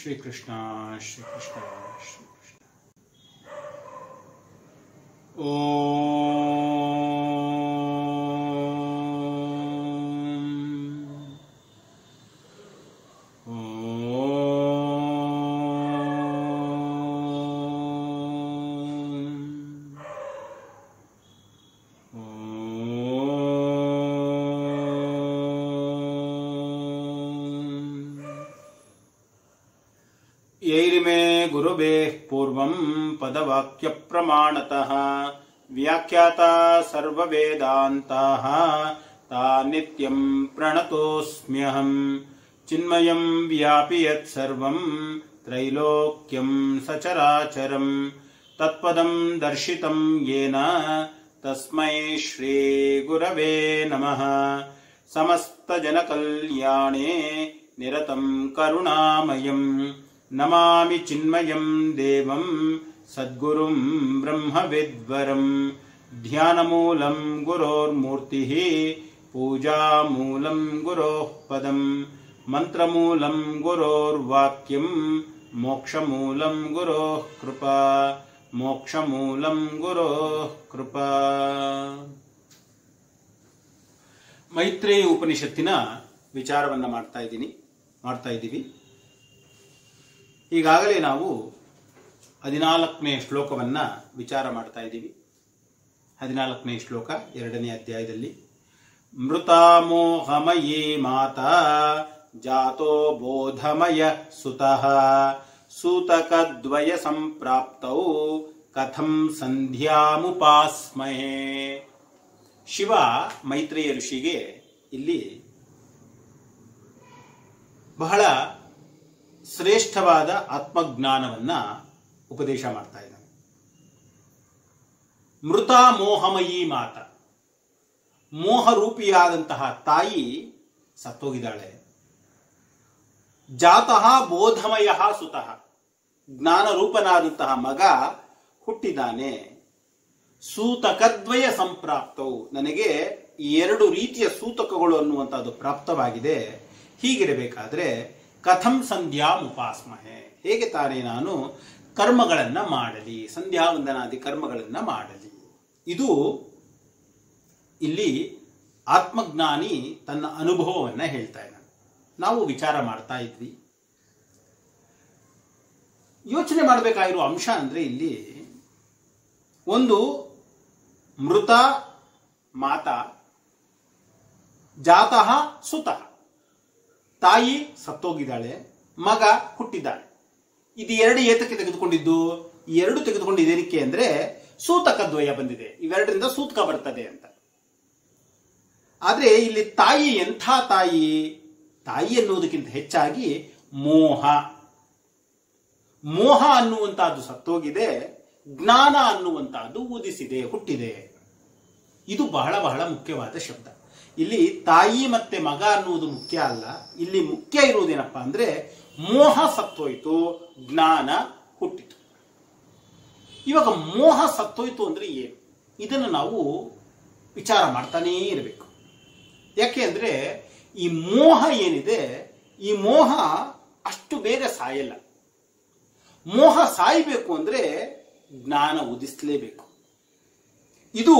श्री कृष्ण श्री कृष्ण श्री कृष्ण। यैर्मे गुरुवेः पूर्वं पदवाक्य प्रमाणतः व्याख्याता सर्ववेदान्ताः ता नित्यं प्रणतोऽस्म्यहं चिन्मयं व्यापि यत्सर्वं त्रैलोक्यं सचराचरं तत्पदं दर्शितं येन तस्मै श्री गुरवे नमः। समस्तजनकल्याणे निरतं करुणामयं नमामि चिन्मयं देवं सद्गुरुं ब्रह्मविद्वरं ध्यानमूलं गुरोर्मूर्तिः पूजामूलं गुरोः पदं मंत्रमूलं गुरोर्वाक्यं मोक्षमूलं गुरोः कृपा मोक्षमूलं गुरोः कृपा। ಮೈತ್ರೇಯ ಉಪನಿಷತ್ತಿನ ವಿಚಾರವನ್ನು ಮಾಡ್ತಾ ಇದ್ದೀವಿ. ಈಗಾಗಲೇ ನಾವು 14ನೇ ಶ್ಲೋಕವನ್ನ ವಿಚಾರ ಮಾಡ್ತಾ ಇದ್ದೀವಿ. 14ನೇ ಶ್ಲೋಕ 2ನೇ ಅಧ್ಯಾಯದಲ್ಲಿ ಮೃತಾಮೋಹಮಯೀ ಮಾತಾ ಜಾತೋ ಬೋಧಮಯ ಸುತಃ ಸೂತಕದ್ವಯ ಸಂಪ್ರಾಪ್ತೌ ಕಥಂ ಸಂಧ್ಯಾಮುಪಾಸ್ಮಹೇ. ಶಿವ ಮೈತ್ರೇಯ ಋಷಿಗೆ ಇಲ್ಲಿ ಬಹಳ ಶ್ರೇಷ್ಠವಾದ ಆತ್ಮಜ್ಞಾನವನ್ನ ಉಪದೇಶ ಮಾಡ್ತಾ ಇದ್ದಾನೆ. ಮೃತ ಮೋಹಮಯೀ ಮಾತ, ಮೋಹರೂಪಿಯಾದಂತಹ ತಾಯಿ ಸತ್ತೋಗಿದ್ದಾಳೆ. ಜಾತಃ ಬೋಧಮಯ ಸುತಃ, ಜ್ಞಾನರೂಪನಾದಂತಹ ಮಗ ಹುಟ್ಟಿದ್ದಾನೆ. ಸೂತಕದ್ವಯ ಸಂಪ್ರಾಪ್ತವು, ನನಗೆ 2 ರೀತಿಯ ಸೂತಕಗಳು ಅನ್ನುವಂಥದ್ದು ಪ್ರಾಪ್ತವಾಗಿದೆ. ಹೀಗಿರಬೇಕಾದ್ರೆ ಕಥಂ ಸಂಧ್ಯಾಂ ಉಪಾಸ್ಮಹೆ, ಹೇಗೆ ತಾನೇ ನಾನು ಕರ್ಮಗಳನ್ನ ಮಾಡಲಿ, ಸಂಧ್ಯಾವಂದನಾದಿ ಕರ್ಮಗಳನ್ನ ಮಾಡಲಿ. ಇದು ಇಲ್ಲಿ ಆತ್ಮಜ್ಞಾನಿ ತನ್ನ ಅನುಭವವನ್ನ ಹೇಳ್ತಾ ಇದ್ದಾನೆ. ನಾವು ವಿಚಾರ ಮಾಡ್ತಾ ಇದ್ವಿ. ಯೋಚನೆ ಮಾಡಬೇಕಾಗಿರುವ ಅಂಶ ಅಂದ್ರೆ ಇಲ್ಲಿ ಒಂದು ಮೃತ ಮಾತಾ ಜಾತಃ ಸುತಃ, ತಾಯಿ ಸತ್ತೋಗಿದ್ದಾಳೆ, ಮಗ ಹುಟ್ಟಿದ್ದಾಳೆ. ಇದು 2 ಏತಕ್ಕೆ ತೆಗೆದುಕೊಂಡಿದ್ದು? 2 ತೆಗೆದುಕೊಂಡಿದ್ದೇನಕ್ಕೆ ಅಂದ್ರೆ ಸೂತಕದ್ವಯ ಬಂದಿದೆ, ಇವೆರಡರಿಂದ ಸೂತಕ ಬರ್ತದೆ ಅಂತ. ಆದ್ರೆ ಇಲ್ಲಿ ತಾಯಿ ಎಂಥ ತಾಯಿ? ತಾಯಿ ಅನ್ನುವುದಕ್ಕಿಂತ ಹೆಚ್ಚಾಗಿ ಮೋಹ ಅನ್ನುವಂತಹದ್ದು ಸತ್ತೋಗಿದೆ, ಜ್ಞಾನ ಅನ್ನುವಂತಹದ್ದು ಉದಿಸಿದೆ, ಹುಟ್ಟಿದೆ. ಇದು ಬಹಳ ಬಹಳ ಮುಖ್ಯವಾದ ಶಬ್ದ. ಇಲ್ಲಿ ತಾಯಿ ಮತ್ತೆ ಮಗ ಅನ್ನುವುದು ಮುಖ್ಯ ಅಲ್ಲ. ಇಲ್ಲಿ ಮುಖ್ಯ ಇರುವುದೇನಪ್ಪ ಅಂದ್ರೆ ಮೋಹ ಸತ್ತೋಯ್ತು, ಜ್ಞಾನ ಹುಟ್ಟಿತು. ಇವಾಗ ಮೋಹ ಸತ್ತೋಯ್ತು ಅಂದ್ರೆ ಏನು? ಇದನ್ನು ನಾವು ವಿಚಾರ ಮಾಡ್ತಾನೇ ಇರಬೇಕು. ಯಾಕೆ ಅಂದ್ರೆ ಈ ಮೋಹ ಏನಿದೆ, ಈ ಮೋಹ ಅಷ್ಟು ಬೇಗ ಸಾಯಲ್ಲ. ಮೋಹ ಸಾಯಬೇಕು ಅಂದ್ರೆ ಜ್ಞಾನ ಉದಿಸಲೇಬೇಕು. ಇದು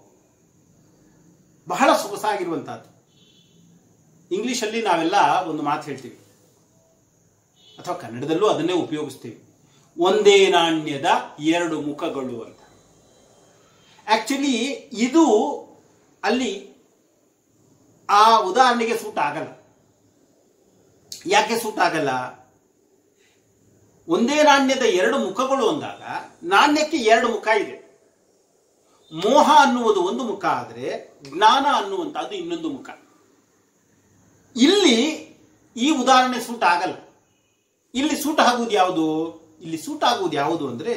ಬಹಳ ಸೊಗಸಾಗಿರುವಂತಹದ್ದು. ಇಂಗ್ಲಿಷಲ್ಲಿ ನಾವೆಲ್ಲ ಒಂದು ಮಾತು ಹೇಳ್ತೀವಿ, ಅಥವಾ ಕನ್ನಡದಲ್ಲೂ ಅದನ್ನೇ ಉಪಯೋಗಿಸ್ತೀವಿ, ಒಂದೇ ನಾಣ್ಯದ 2 ಮುಖಗಳು ಅಂತ. ಆಕ್ಚುಲಿ ಇದು ಅಲ್ಲಿ ಆ ಉದಾಹರಣೆಗೆ ಸೂಟ್ ಆಗಲ್ಲ. ಯಾಕೆ ಸೂಟ್ ಆಗಲ್ಲ? ಒಂದೇ ನಾಣ್ಯದ 2 ಮುಖಗಳು ಅಂದಾಗ ನಾಣ್ಯಕ್ಕೆ 2 ಮುಖ ಇದೆ. ಮೋಹ ಅನ್ನುವುದು ಒಂದು ಮುಖ ಆದ್ರೆ ಜ್ಞಾನ ಅನ್ನುವಂತಹದ್ದು ಇನ್ನೊಂದು ಮುಖ. ಇಲ್ಲಿ ಈ ಉದಾಹರಣೆ ಸೂಟ್ ಆಗಲ್ಲ. ಇಲ್ಲಿ ಸೂಟ್ ಆಗುವುದು ಯಾವುದು? ಇಲ್ಲಿ ಸೂಟ್ ಆಗುವುದು ಯಾವುದು ಅಂದ್ರೆ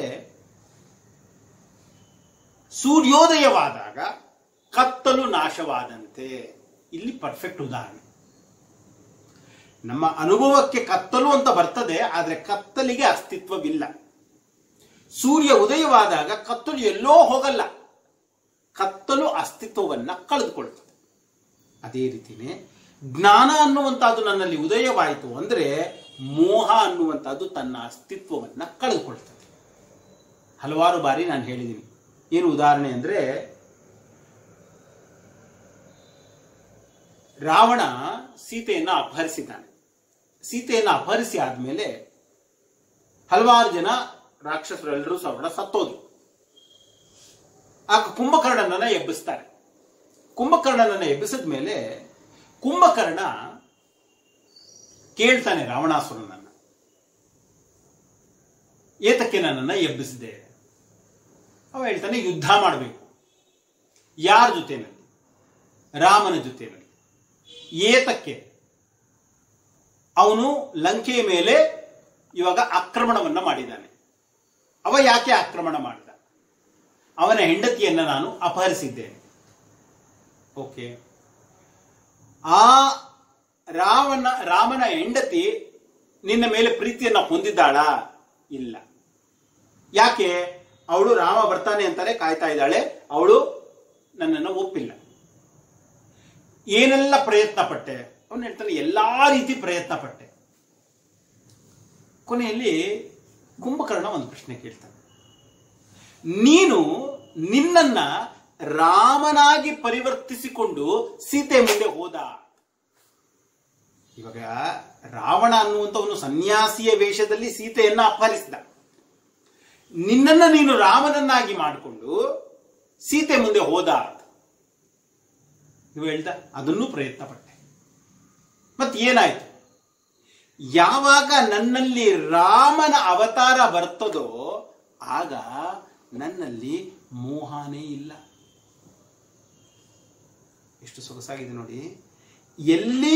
ಸೂರ್ಯೋದಯವಾದಾಗ ಕತ್ತಲು ನಾಶವಾದಂತೆ. ಇಲ್ಲಿ ಪರ್ಫೆಕ್ಟ್ ಉದಾಹರಣೆ. ನಮ್ಮ ಅನುಭವಕ್ಕೆ ಕತ್ತಲು ಅಂತ ಬರ್ತದೆ, ಆದ್ರೆ ಕತ್ತಲಿಗೆ ಅಸ್ತಿತ್ವವಿಲ್ಲ. ಸೂರ್ಯ ಉದಯವಾದಾಗ ಕತ್ತಲು ಎಲ್ಲೋ ಹೋಗಲ್ಲ, ಕತ್ತಲು ಅಸ್ತಿತ್ವವನ್ನ ಕಳೆದುಕೊಳ್ತದೆ. ಅದೇ ರೀತಿನೇ ಜ್ಞಾನ ಅನ್ನುವಂತಹದ್ದು ನನ್ನಲ್ಲಿ ಉದಯವಾಯಿತು ಅಂದ್ರೆ ಮೋಹ ಅನ್ನುವಂಥದ್ದು ತನ್ನ ಅಸ್ತಿತ್ವವನ್ನು ಕಳೆದುಕೊಳ್ತದೆ. ಹಲವಾರು ಬಾರಿ ನಾನು ಹೇಳಿದ್ದೀನಿ. ಏನು ಉದಾಹರಣೆ ಅಂದರೆ, ರಾವಣ ಸೀತೆಯನ್ನು ಅಪಹರಿಸಿದ್ದಾನೆ. ಸೀತೆಯನ್ನು ಅಪಹರಿಸಿ ಆದ್ಮೇಲೆ ಹಲವಾರು ಜನ ರಾಕ್ಷಸರೆಲ್ಲರೂ ಸಹ ಸತ್ತೋದ್ರು. ಆಗ ಕುಂಭಕರ್ಣನನ್ನ ಎಬ್ಬಿಸ್ತಾರೆ. ಕುಂಭಕರ್ಣನನ್ನ ಎಬ್ಬಿಸಿದ ಮೇಲೆ ಕುಂಭಕರ್ಣ ಕೇಳ್ತಾನೆ ರಾವಣಾಸುರನನ್ನ, ಏತಕ್ಕೆ ನನ್ನನ್ನ ಎಬ್ಬಿಸಿದೆ? ಅವ ಹೇಳ್ತಾನೆ, ಯುದ್ಧ ಮಾಡಬೇಕು. ಯಾರ ಜೊತೆನಲ್ಲಿ? ರಾಮನ ಜೊತೆನಲ್ಲಿ. ಏತಕ್ಕೆ? ಅವನು ಲಂಕೆಯ ಮೇಲೆ ಇವಾಗ ಆಕ್ರಮಣವನ್ನ ಮಾಡಿದ್ದಾನೆ. ಅವ ಯಾಕೆ ಆಕ್ರಮಣ ಮಾಡಿದ? ಅವನ ಹೆಂಡತಿಯನ್ನ ನಾನು ಅಪಹರಿಸಿದ್ದೇನೆ. ಓಕೆ, ಆ ರಾಮನ ಹೆಂಡತಿ ನಿನ್ನ ಮೇಲೆ ಪ್ರೀತಿಯನ್ನ ಹೊಂದಿದ್ದಾಳಾ? ಇಲ್ಲ. ಯಾಕೆ? ಅವಳು ರಾಮ ಬರ್ತಾನೆ ಅಂತಾನೆ ಕಾಯ್ತಾ ಇದ್ದಾಳೆ. ಅವಳು ನನ್ನನ್ನು ಒಪ್ಪಿಲ್ಲ. ಏನೆಲ್ಲ ಪ್ರಯತ್ನ ಪಟ್ಟೆ? ಅವನು ಹೇಳ್ತಾನೆ, ಎಲ್ಲಾ ರೀತಿ ಪ್ರಯತ್ನ ಪಟ್ಟೆ. ಕೊನೆಯಲ್ಲಿ ಕುಂಭಕರ್ಣ ಒಂದು ಪ್ರಶ್ನೆ ಕೇಳ್ತಾನೆ, ನೀನು ನಿನ್ನನ್ನ ರಾಮನಾಗಿ ಪರಿವರ್ತಿಸಿಕೊಂಡು ಸೀತೆ ಮುಂದೆ ಹೋದ. ಇವಾಗ ರಾವಣ ಅನ್ನುವಂಥವನು ಸನ್ಯಾಸಿಯ ವೇಷದಲ್ಲಿ ಸೀತೆಯನ್ನ ಅಪಹರಿಸಿದ. ನಿನ್ನನ್ನ ನೀನು ರಾಮನನ್ನಾಗಿ ಮಾಡಿಕೊಂಡು ಸೀತೆ ಮುಂದೆ ಹೋದ. ಇವ ಹೇಳ್ದ, ಅದನ್ನೂ ಪ್ರಯತ್ನ ಪಟ್ಟೆ. ಮತ್ತೆ ಏನಾಯ್ತು? ಯಾವಾಗ ನನ್ನಲ್ಲಿ ರಾಮನ ಅವತಾರ ಬರ್ತದೋ ಆಗ ನನ್ನಲ್ಲಿ ಮೋಹನೇ ಇಲ್ಲ. ಎಷ್ಟು ಸೊಗಸಾಗಿದೆ ನೋಡಿ. ಎಲ್ಲಿ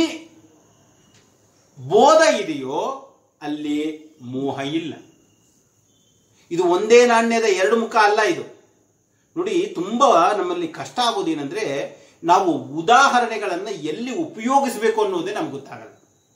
ಬೋಧ ಇದೆಯೋ ಅಲ್ಲಿ ಮೋಹ ಇಲ್ಲ. ಇದು ಒಂದೇ ನಾಣ್ಯದ ಎರಡು ಮುಖ ಅಲ್ಲ. ಇದು ನೋಡಿ, ತುಂಬಾ ನಮ್ಮಲ್ಲಿ ಕಷ್ಟ ಆಗೋದೇನೆಂದ್ರೆ, ನಾವು ಉದಾಹರಣೆಗಳನ್ನು ಎಲ್ಲಿ ಉಪಯೋಗಿಸಬೇಕು ಅನ್ನೋದೇ ನಮ್ಗೆ ಗೊತ್ತಾಗಲ್ಲ.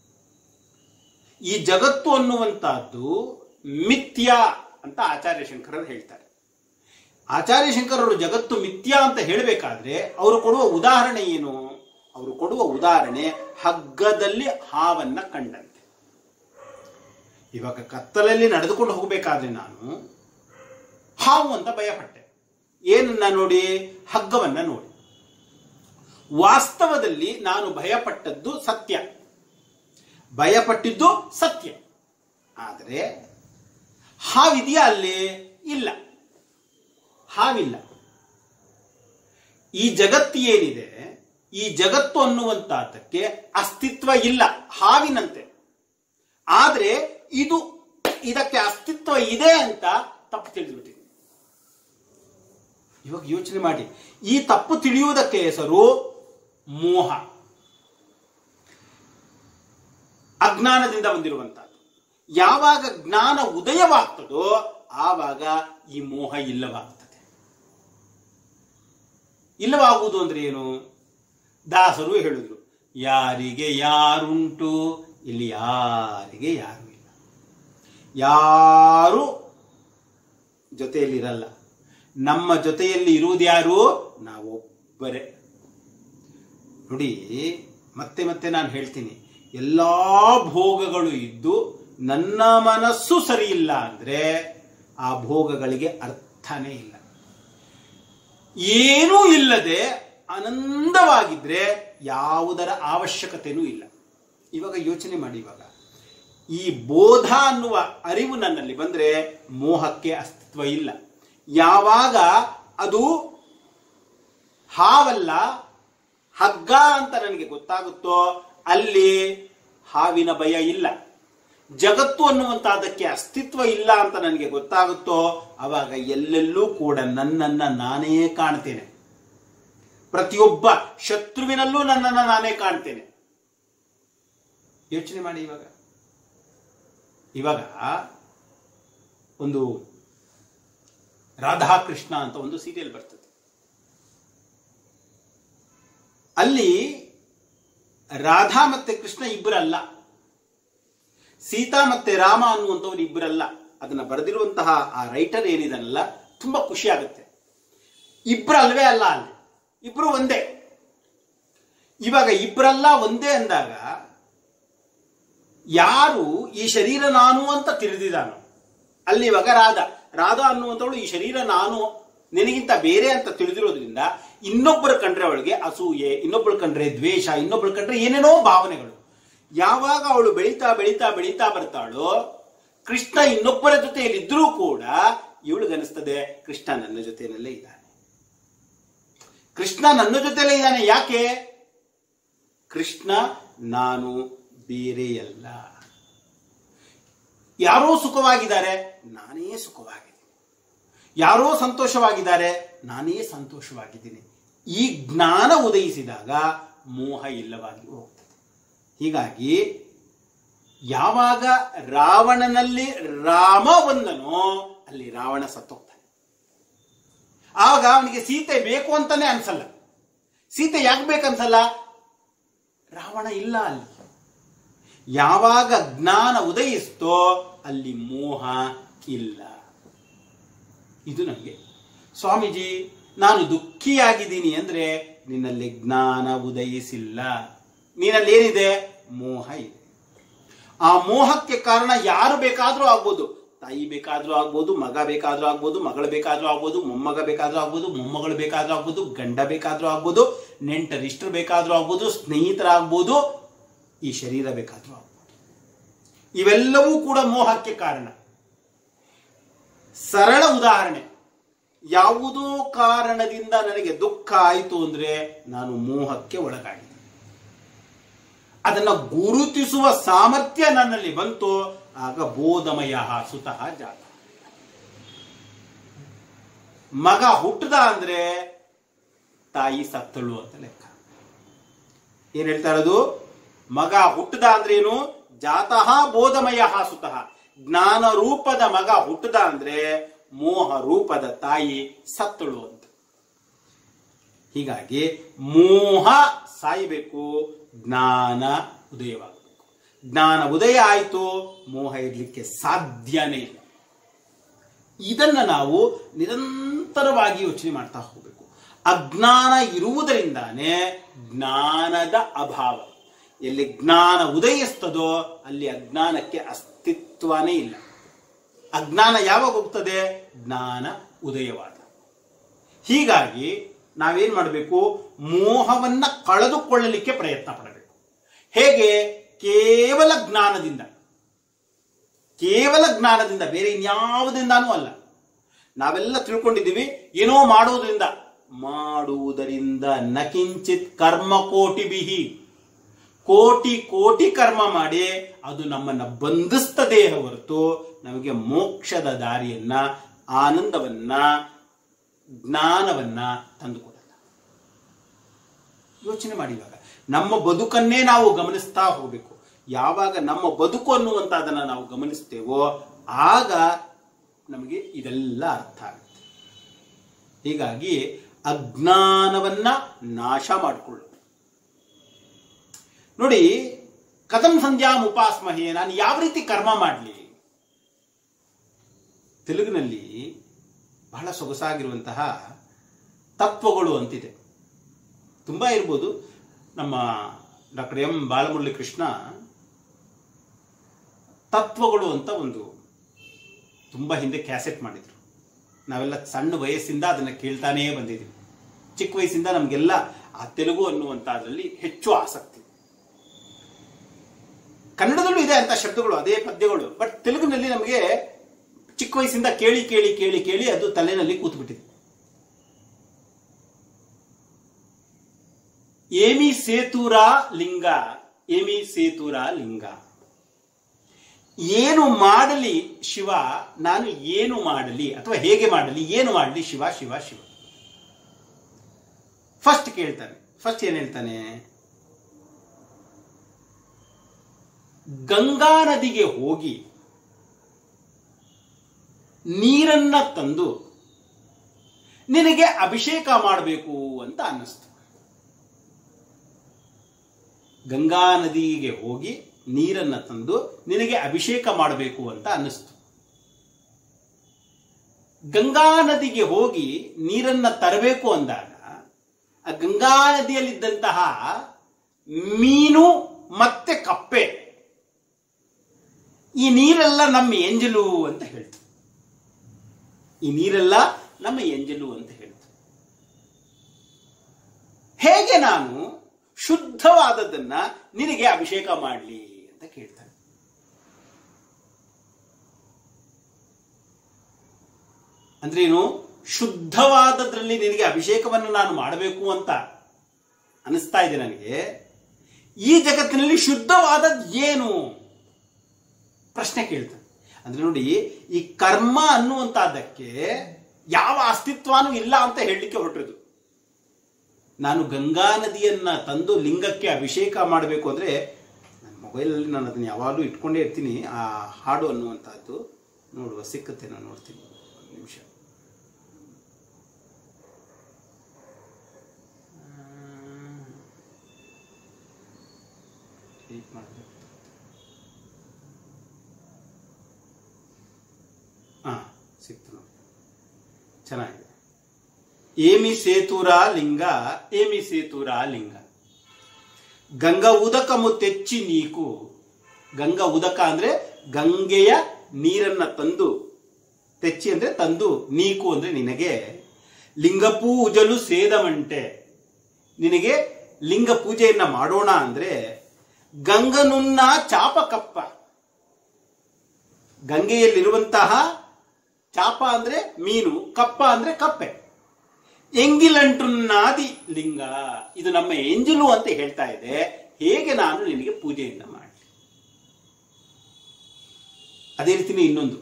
ಈ ಜಗತ್ತು ಅನ್ನುವಂತಹದ್ದು ಮಿಥ್ಯ ಅಂತ ಆಚಾರ್ಯ ಶಂಕರರು ಹೇಳ್ತಾರೆ. ಆಚಾರ್ಯ ಶಂಕರರು ಜಗತ್ತು ಮಿಥ್ಯ ಅಂತ ಹೇಳಬೇಕಾದ್ರೆ ಅವರು ಕೊಡುವ ಉದಾಹರಣೆ ಏನು? ಅವರು ಕೊಡುವ ಉದಾಹರಣೆ ಹಗ್ಗದಲ್ಲಿ ಹಾವನ್ನ ಕಂಡಂತೆ. ಇವಾಗ ಕತ್ತಲಲ್ಲಿ ನಡೆದುಕೊಂಡು ಹೋಗಬೇಕಾದ್ರೆ ನಾನು ಹಾವು ಅಂತ ಭಯಪಟ್ಟೆ. ಏನನ್ನ ನೋಡಿ? ಹಗ್ಗವನ್ನ ನೋಡಿ. ವಾಸ್ತವದಲ್ಲಿ ನಾನು ಭಯಪಟ್ಟದ್ದು ಸತ್ಯ, ಭಯಪಟ್ಟಿದ್ದು ಸತ್ಯ. ಆದರೆ ಹಾವಿದೆಯಾ ಅಲ್ಲಿ? ಇಲ್ಲ, ಹಾವಿಲ್ಲ. ಈ ಜಗತ್ತು ಏನಿದೆ, ಈ ಜಗತ್ತು ಅನ್ನುವಂತಹದ್ದಕ್ಕೆ ಅಸ್ತಿತ್ವ ಇಲ್ಲ, ಹಾವಿನಂತೆ. ಆದ್ರೆ ಇದಕ್ಕೆ ಅಸ್ತಿತ್ವ ಇದೆ ಅಂತ ತಪ್ಪು ತಿಳಿದುಬಿಟ್ಟಿದೆ. ಇವಾಗ ಯೋಚನೆ ಮಾಡಿ, ಈ ತಪ್ಪು ತಿಳಿಯುವುದಕ್ಕೆ ಹೆಸರು ಮೋಹ, ಅಜ್ಞಾನದಿಂದ ಬಂದಿರುವಂತಹದ್ದು. ಯಾವಾಗ ಜ್ಞಾನ ಉದಯವಾಗ್ತದೋ ಆವಾಗ ಈ ಮೋಹ ಇಲ್ಲವಾಗ್ತದೆ. ಇಲ್ಲವಾಗುವುದು ಅಂದ್ರೆ ಏನು? ದಾಸರು ಹೇಳಿದ್ರು, ಯಾರಿಗೆ ಯಾರುಂಟು, ಇಲ್ಲಿ ಯಾರಿಗೆ ಯಾರು ಇಲ್ಲ. ಯಾರು ಜೊತೆಯಲ್ಲಿರಲ್ಲ. ನಮ್ಮ ಜೊತೆಯಲ್ಲಿ ಇರುವುದು ಯಾರು? ನಾವೊಬ್ಬರೇ. ನೋಡಿ, ಮತ್ತೆ ಮತ್ತೆ ನಾನು ಹೇಳ್ತೀನಿ, ಎಲ್ಲಾ ಭೋಗಗಳು ಇದ್ದು ನನ್ನ ಮನಸ್ಸು ಸರಿ ಇಲ್ಲ ಅಂದ್ರೆ ಆ ಭೋಗಗಳಿಗೆ ಅರ್ಥನೇ ಇಲ್ಲ. ಏನೂ ಇಲ್ಲದೆ ಆನಂದವಾಗಿದ್ರೆ ಯಾವುದರ ಅವಶ್ಯಕತೆನೂ ಇಲ್ಲ. ಇವಾಗ ಯೋಚನೆ ಮಾಡಿ, ಇವಾಗ ಈ ಬೋಧ ಅನ್ನುವ ಅರಿವು ನನ್ನಲ್ಲಿ ಬಂದ್ರೆ ಮೋಹಕ್ಕೆ ಅಸ್ತಿತ್ವ ಇಲ್ಲ. ಯಾವಾಗ ಅದು ಹಾವಲ್ಲ ಹಗ್ಗ ಅಂತ ನನಗೆ ಗೊತ್ತಾಗುತ್ತೋ ಅಲ್ಲಿ ಹಾವಿನ ಭಯ ಇಲ್ಲ. ಜಗತ್ತು ಅನ್ನುವಂತಹದಕ್ಕೆ ಅಸ್ತಿತ್ವ ಇಲ್ಲ ಅಂತ ನನಗೆ ಗೊತ್ತಾಗುತ್ತೋ ಅವಾಗ ಎಲ್ಲೆಲ್ಲೂ ಕೂಡ ನನ್ನನ್ನ ನಾನೇ ಕಾಣ್ತೇನೆ. ಪ್ರತಿಯೊಬ್ಬ ಶತ್ರುವಿನಲ್ಲೂ ನನ್ನನ್ನು ನಾನೇ ಕಾಣ್ತೇನೆ. ಯೋಚನೆ ಮಾಡಿ. ಇವಾಗ ಒಂದು ರಾಧಾಕೃಷ್ಣ ಅಂತ ಒಂದು ಸೀರಿಯಲ್ ಬರ್ತದೆ. ಅಲ್ಲಿ ರಾಧಾ ಮತ್ತೆ ಕೃಷ್ಣ ಇಬ್ಬರಲ್ಲ, ಸೀತಾ ಮತ್ತೆ ರಾಮ ಅನ್ನುವಂಥವ್ರು ಇಬ್ಬರಲ್ಲ. ಅದನ್ನ ಬರೆದಿರುವಂತಹ ಆ ರೈಟರ್ ಏನಿದನಲ್ಲ, ತುಂಬಾ ಖುಷಿ ಆಗುತ್ತೆ. ಇಬ್ಬರಲ್ವೇ ಅಲ್ಲ, ಅಲ್ಲಿ ಇಬ್ರು ಒಂದೇ. ಇವಾಗ ಇಬ್ಬರಲ್ಲ ಒಂದೇ ಅಂದಾಗ ಯಾರು ಈ ಶರೀರ ನಾನು ಅಂತ ತಿಳಿದಿದ್ದಾನೋ, ಅಲ್ಲಿ ಇವಾಗ ರಾಧಾ ಅನ್ನುವಂಥವಳು ಈ ಶರೀರ ನಾನು ನಿನಗಿಂತ ಬೇರೆ ಅಂತ ತಿಳಿದಿರೋದ್ರಿಂದ ಇನ್ನೊಬ್ಬರ ಕಂಡ್ರೆ ಅವಳಿಗೆ ಅಸೂಯೆ, ಇನ್ನೊಬ್ಬಳ ಕಂಡ್ರೆ ದ್ವೇಷ, ಇನ್ನೊಬ್ಬಳ ಕಂಡ್ರೆ ಏನೇನೋ ಭಾವನೆಗಳು. ಯಾವಾಗ ಅವಳು ಬೆಳೀತಾ ಬೆಳೀತಾ ಬೆಳೀತಾ ಬರ್ತಾಳೋ, ಕೃಷ್ಣ ಇನ್ನೊಬ್ಬರ ಜೊತೆಯಲ್ಲಿದ್ರೂ ಕೂಡ ಇವಳಿಗನಿಸ್ತದೆ ಕೃಷ್ಣ ನನ್ನ ಜೊತೆಯಲ್ಲೇ ಇದ್ದಾನೆ, ಕೃಷ್ಣ ನನ್ನ ಜೊತೆಯಲ್ಲೇ ಇದ್ದಾನೆ. ಯಾಕೆ? ಕೃಷ್ಣ ನಾನು ಬೇರೆಯಲ್ಲ. ಯಾರೋ ಸುಖವಾಗಿದ್ದಾರೆ, ನಾನೇ ಸುಖವಾಗಿದ್ದೀನಿ. ಯಾರೋ ಸಂತೋಷವಾಗಿದ್ದಾರೆ, ನಾನೇ ಸಂತೋಷವಾಗಿದ್ದೀನಿ. ಈ ಜ್ಞಾನ ಉದಯಿಸಿದಾಗ ಮೋಹ ಇಲ್ಲವಾಗಿ ಹೋಗ್ತದೆ. ಹೀಗಾಗಿ ಯಾವಾಗ ರಾವಣನಲ್ಲಿ ರಾಮ ಬಂದನೋ ಅಲ್ಲಿ ರಾವಣ ಸತ್ತೋಗ್ತಾನೆ. ಆವಾಗ ಅವನಿಗೆ ಸೀತೆ ಬೇಕು ಅಂತಾನೆ ಅನ್ಸಲ್ಲ. ಸೀತೆ ಯಾಕೆ ಬೇಕನ್ಸಲ್ಲ? ರಾವಣ ಇಲ್ಲ ಅಲ್ಲಿ. ಯಾವಾಗ ಜ್ಞಾನ ಉದಯಿಸ್ತೋ ಅಲ್ಲಿ ಮೋಹ ಇಲ್ಲ. ಇದು ನನಗೆ ಸ್ವಾಮೀಜಿ ನಾನು ದುಃಖಿಯಾಗಿದ್ದೀನಿ ಅಂದ್ರೆ ನಿನ್ನಲ್ಲಿ ಜ್ಞಾನ ಉದಯಿಸಿಲ್ಲ, ನಿನ್ನಲ್ಲಿ ಏನಿದೆ? ಮೋಹ ಇದೆ. ಆ ಮೋಹಕ್ಕೆ ಕಾರಣ ಯಾರು ಬೇಕಾದ್ರೂ ಆಗ್ಬೋದು. ತಾಯಿ ಬೇಕಾದ್ರೂ ಆಗ್ಬೋದು, ಮಗ ಬೇಕಾದ್ರೂ ಆಗ್ಬೋದು, ಮಗಳು ಬೇಕಾದ್ರೂ ಆಗ್ಬೋದು, ಮೊಮ್ಮಗ ಬೇಕಾದ್ರೂ ಆಗ್ಬೋದು, ಮೊಮ್ಮಗಳು ಬೇಕಾದ್ರೂ ಆಗ್ಬೋದು, ಗಂಡ ಬೇಕಾದ್ರೂ ಆಗ್ಬೋದು, ನೆಂಟರಿಷ್ಟರು ಬೇಕಾದ್ರೂ ಆಗ್ಬೋದು, ಸ್ನೇಹಿತರಾಗ್ಬೋದು, ಈ ಶರೀರ ಬೇಕಾದ್ರೂ ಆಗ್ಬೋದು. ಇವೆಲ್ಲವೂ ಕೂಡ ಮೋಹಕ್ಕೆ ಕಾರಣ. ಸರಳ ಉದಾಹರಣೆ, ಯಾವುದೋ ಕಾರಣದಿಂದ ನನಗೆ ದುಃಖ ಆಯಿತು ಅಂದ್ರೆ ನಾನು ಮೋಹಕ್ಕೆ ಒಳಗಾಗಿದೆ. ಅದನ್ನ ಗುರುತಿಸುವ ಸಾಮರ್ಥ್ಯ ನನ್ನಲ್ಲಿ ಬಂತು, ಆಗ ಬೋಧಮಯ ಸುತಃ ಜಾತ. ಮಗ ಹುಟ್ಟದ ಅಂದ್ರೆ ತಾಯಿ ಸತ್ತಳು ಅಂತ ಲೆಕ್ಕ. ಏನ್ ಹೇಳ್ತಾ ಇರೋದು? ಮಗ ಹುಟ್ಟದ ಅಂದ್ರೆ ಏನು? ಜಾತಃ ಬೋಧಮಯ ಸುತಃ. ಜ್ಞಾನ ರೂಪದ ಮಗ ಹುಟ್ಟದ ಅಂದ್ರೆ ಮೋಹ ರೂಪದ ತಾಯಿ ಸತ್ತಳು ಅಂತ. ಹೀಗಾಗಿ ಮೋಹ ಸಾಯಬೇಕು, ಜ್ಞಾನ ಉದಯವಾಗಬೇಕು. ಜ್ಞಾನ ಉದಯ ಆಯಿತು, ಮೋಹ ಇರಲಿಕ್ಕೆ ಸಾಧ್ಯನೇ ಇಲ್ಲ. ಇದನ್ನ ನಾವು ನಿರಂತರವಾಗಿ ಯೋಚನೆ ಮಾಡ್ತಾ ಹೋಗಬೇಕು. ಅಜ್ಞಾನ ಇರುವುದರಿಂದಾನೇ ಜ್ಞಾನದ ಅಭಾವ. ಎಲ್ಲಿ ಜ್ಞಾನ ಉದಯಿಸ್ತದೋ ಅಲ್ಲಿ ಅಜ್ಞಾನಕ್ಕೆ ಅಸ್ತಿತ್ವನೇ ಇಲ್ಲ. ಅಜ್ಞಾನ ಯಾವಾಗ ಹೋಗ್ತದೆ? ಜ್ಞಾನ ಉದಯವಾದ. ಹೀಗಾಗಿ ನಾವೇನ್ ಮಾಡಬೇಕು? ಮೋಹವನ್ನ ಕಳೆದುಕೊಳ್ಳಲಿಕ್ಕೆ ಪ್ರಯತ್ನ ಪಡಬೇಕು. ಹೇಗೆ? ಕೇವಲ ಜ್ಞಾನದಿಂದ, ಕೇವಲ ಜ್ಞಾನದಿಂದ, ಬೇರೆ ಇನ್ಯಾವುದರಿಂದಾನೂ ಅಲ್ಲ. ನಾವೆಲ್ಲ ತಿಳ್ಕೊಂಡಿದ್ದೀವಿ ಏನೋ ಮಾಡುವುದರಿಂದ. ಮಾಡುವುದರಿಂದ ನಕಿಂಚಿತ್ ಕರ್ಮ ಕೋಟಿ ಬಿಹಿ. ಕೋಟಿ ಕೋಟಿ ಕರ್ಮ ಮಾಡಿ ಅದು ನಮ್ಮನ್ನ ಬಂಧಿಸ್ತದೆ ಹೊರತು ನಮಗೆ ಮೋಕ್ಷದ ದಾರಿಯನ್ನ, ಆನಂದವನ್ನ, ಜ್ಞಾನವನ್ನ ತಂದುಕೊಡಲ್ಲ. ಯೋಚನೆ ಮಾಡಿ. ಇವಾಗ ನಮ್ಮ ಬದುಕನ್ನೇ ನಾವು ಗಮನಿಸ್ತಾ ಹೋಗಬೇಕು. ಯಾವಾಗ ನಮ್ಮ ಬದುಕು ಅನ್ನುವಂಥದ್ದನ್ನ ನಾವು ಗಮನಿಸ್ತೇವೋ ಆಗ ನಮಗೆ ಇದೆಲ್ಲ ಅರ್ಥ ಆಗುತ್ತೆ. ಹೀಗಾಗಿ ಅಜ್ಞಾನವನ್ನ ನಾಶ ಮಾಡಿಕೊಳ್ಳು. ನೋಡಿ, ಕಥಂ ಸಂಧ್ಯಾಂ ಉಪಾಸ್ಮಹೇ, ನಾನು ಯಾವ ರೀತಿ ಕರ್ಮ ಮಾಡಲಿ? ತೆಲುಗಿನಲ್ಲಿ ಬಹಳ ಸೊಗಸಾಗಿರುವಂತಹ ತತ್ವಗಳು ಅಂತಿದೆ. ತುಂಬಾ ಇರ್ಬೋದು. ನಮ್ಮ ಡಾಕ್ಟರ್ ಎಂ ಬಾಲಮುರಳಿ ಕೃಷ್ಣ ತತ್ವಗಳು ಅಂತ ಒಂದು ತುಂಬಾ ಹಿಂದೆ ಕ್ಯಾಸೆಟ್ ಮಾಡಿದ್ರು. ನಾವೆಲ್ಲ ಸಣ್ಣ ವಯಸ್ಸಿಂದ ಅದನ್ನ ಕೇಳ್ತಾನೇ ಬಂದಿದ್ದೀವಿ. ಚಿಕ್ಕ ವಯಸ್ಸಿಂದ ನಮಗೆಲ್ಲ ಆ ತೆಲುಗು ಅನ್ನುವಂಥದ್ರಲ್ಲಿ ಹೆಚ್ಚು ಆಸಕ್ತಿ. ಕನ್ನಡದಲ್ಲೂ ಇದೆ ಅಂತ ಶಬ್ದಗಳು, ಅದೇ ಪದ್ಯಗಳು. ಬಟ್ ತೆಲುಗಿನಲ್ಲಿ ನಮಗೆ ಚಿಕ್ಕ ವಯಸ್ಸಿಂದ ಕೇಳಿ ಕೇಳಿ ಕೇಳಿ ಕೇಳಿ ಅದು ತಲೆನಲ್ಲಿ ಕೂತ್ಬಿಟ್ಟಿದೆ. ಏಮಿ ಸೇತುರಾ ಲಿಂಗ, ಏಮಿ ಸೇತುರಾ ಲಿಂಗ. ಏನು ಮಾಡಲಿ ಶಿವ, ನಾನು ಏನು ಮಾಡಲಿ, ಅಥವಾ ಹೇಗೆ ಮಾಡಲಿ, ಏನು ಮಾಡಲಿ ಶಿವ ಶಿವ ಶಿವ. ಫಸ್ಟ್ ಕೇಳ್ತಾನೆ. ಫಸ್ಟ್ ಏನ್ ಹೇಳ್ತಾನೆ? ಗಂಗಾ ನದಿಗೆ ಹೋಗಿ ನೀರನ್ನ ತಂದು ನಿನಗೆ ಅಭಿಷೇಕ ಮಾಡಬೇಕು ಅಂತ ಅನ್ನಿಸ್ತು. ಗಂಗಾ ನದಿಗೆ ಹೋಗಿ ನೀರನ್ನ ತಂದು ನಿನಗೆ ಅಭಿಷೇಕ ಮಾಡಬೇಕು ಅಂತ ಅನ್ನಿಸ್ತು. ಗಂಗಾ ನದಿಗೆ ಹೋಗಿ ನೀರನ್ನ ತರಬೇಕು ಅಂದಾಗ ಆ ಗಂಗಾ ನದಿಯಲ್ಲಿದ್ದಂತಹ ಮೀನು ಮತ್ತೆ ಕಪ್ಪೆ ಈ ನೀರೆಲ್ಲ ನಮ್ಮ ಎಂಜಲು ಅಂತ ಹೇಳ್ತು. ಈ ನೀರೆಲ್ಲ ನಮ್ಮ ಎಂಜಲು ಅಂತ ಹೇಳ್ತು. ಹೇಗೆ ನಾನು ಶುದ್ಧವಾದದ್ದನ್ನ ನಿನಗೆ ಅಭಿಷೇಕ ಮಾಡಲಿ ಅಂತ ಕೇಳ್ತಾನೆ. ಅಂದ್ರೇನು? ಶುದ್ಧವಾದದ್ರಲ್ಲಿ ನಿನಗೆ ಅಭಿಷೇಕವನ್ನು ನಾನು ಮಾಡಬೇಕು ಅಂತ ಅನಿಸ್ತಾ ಇದೆ ನನಗೆ. ಈ ಜಗತ್ತಿನಲ್ಲಿ ಶುದ್ಧವಾದದ್ದು ಏನು ಪ್ರಶ್ನೆ ಕೇಳ್ತಾನೆ. ಅಂದ್ರೆ ನೋಡಿ, ಈ ಕರ್ಮ ಅನ್ನುವಂತಹದ್ದಕ್ಕೆ ಯಾವ ಅಸ್ತಿತ್ವನೂ ಇಲ್ಲ ಅಂತ ಹೇಳಲಿಕ್ಕೆ ಹೊರಟಿರೋದು. ನಾನು ಗಂಗಾ ನದಿಯನ್ನ ತಂದು ಲಿಂಗಕ್ಕೆ ಅಭಿಷೇಕ ಮಾಡಬೇಕು ಅಂದ್ರೆ ನನ್ನ ಮೊಬೈಲಲ್ಲಿ ನಾನು ಅದನ್ನ ಯಾವಾಗಲೂ ಇಟ್ಕೊಂಡೇ ಇರ್ತೀನಿ. ಆ ಹಾಡು ಅನ್ನುವಂತಹದ್ದು ನೋಡುವ ಸಿಕ್ಕತ್ತೆ, ನಾನು ನೋಡ್ತೀನಿ. ಒಂದು ನಿಮಿಷ. ಸಿಕ್ತು ನೋಡಿ, ಚೆನ್ನಾಗಿದೆ. ಏಮಿ ಸೇತುರ ಲಿಂಗ, ಏಮಿ ಸೇತುರ ಲಿಂಗ, ಗಂಗ ಉದಕಮು ತೆಚ್ಚಿ ನೀಕು. ಗಂಗಾ ಉದಕ ಅಂದ್ರೆ ಗಂಗೆಯ ನೀರನ್ನ ತಂದು, ತೆಚ್ಚಿ ಅಂದ್ರೆ ತಂದು, ನೀಕು ಅಂದ್ರೆ ನಿನಗೆ. ಲಿಂಗ ಪೂಜಲು ಸೇದಮಂಟೆ, ನಿನಗೆ ಲಿಂಗ ಪೂಜೆಯನ್ನ ಮಾಡೋಣ ಅಂದ್ರೆ ಗಂಗನುನ್ನ ಚಾಪ ಕಪ್ಪ. ಗಂಗೆಯಲ್ಲಿರುವಂತಹ ಚಾಪ ಅಂದ್ರೆ ಮೀನು, ಕಪ್ಪ ಅಂದ್ರೆ ಕಪ್ಪೆ. ಎಂಗಿಲಂಟುನ್ನಾದಿ ಲಿಂಗ, ಇದು ನಮ್ಮ ಎಂಜಲು ಅಂತ ಹೇಳ್ತಾ ಇದೆ. ಹೇಗೆ ನಾನು ನಿನಗೆ ಪೂಜೆಯನ್ನ ಮಾಡಲಿ? ಅದೇ ರೀತಿನೇ ಇನ್ನೊಂದು,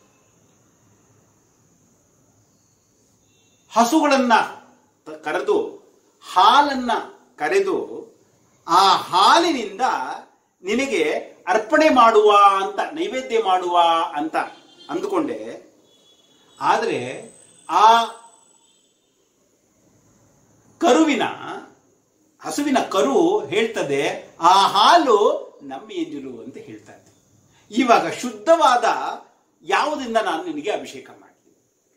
ಹಸುಗಳನ್ನ ಕರೆದು ಹಾಲನ್ನ ಕರೆದು ಆ ಹಾಲಿನಿಂದ ನಿನಗೆ ಅರ್ಪಣೆ ಮಾಡುವ ಅಂತ, ನೈವೇದ್ಯ ಮಾಡುವ ಅಂತ ಅಂದುಕೊಂಡೆ. ಆದರೆ ಆ ಕರುವಿನ, ಹಸುವಿನ ಕರು ಹೇಳ್ತದೆ ಆ ಹಾಲು ನಮ್ಮ ಎಂಜಲು ಅಂತ ಹೇಳ್ತಾ ಇದೆ. ಇವಾಗ ಶುದ್ಧವಾದ ಯಾವುದರಿಂದ ನಾನು ನಿನಗೆ ಅಭಿಷೇಕ ಮಾಡ್ತೀನಿ?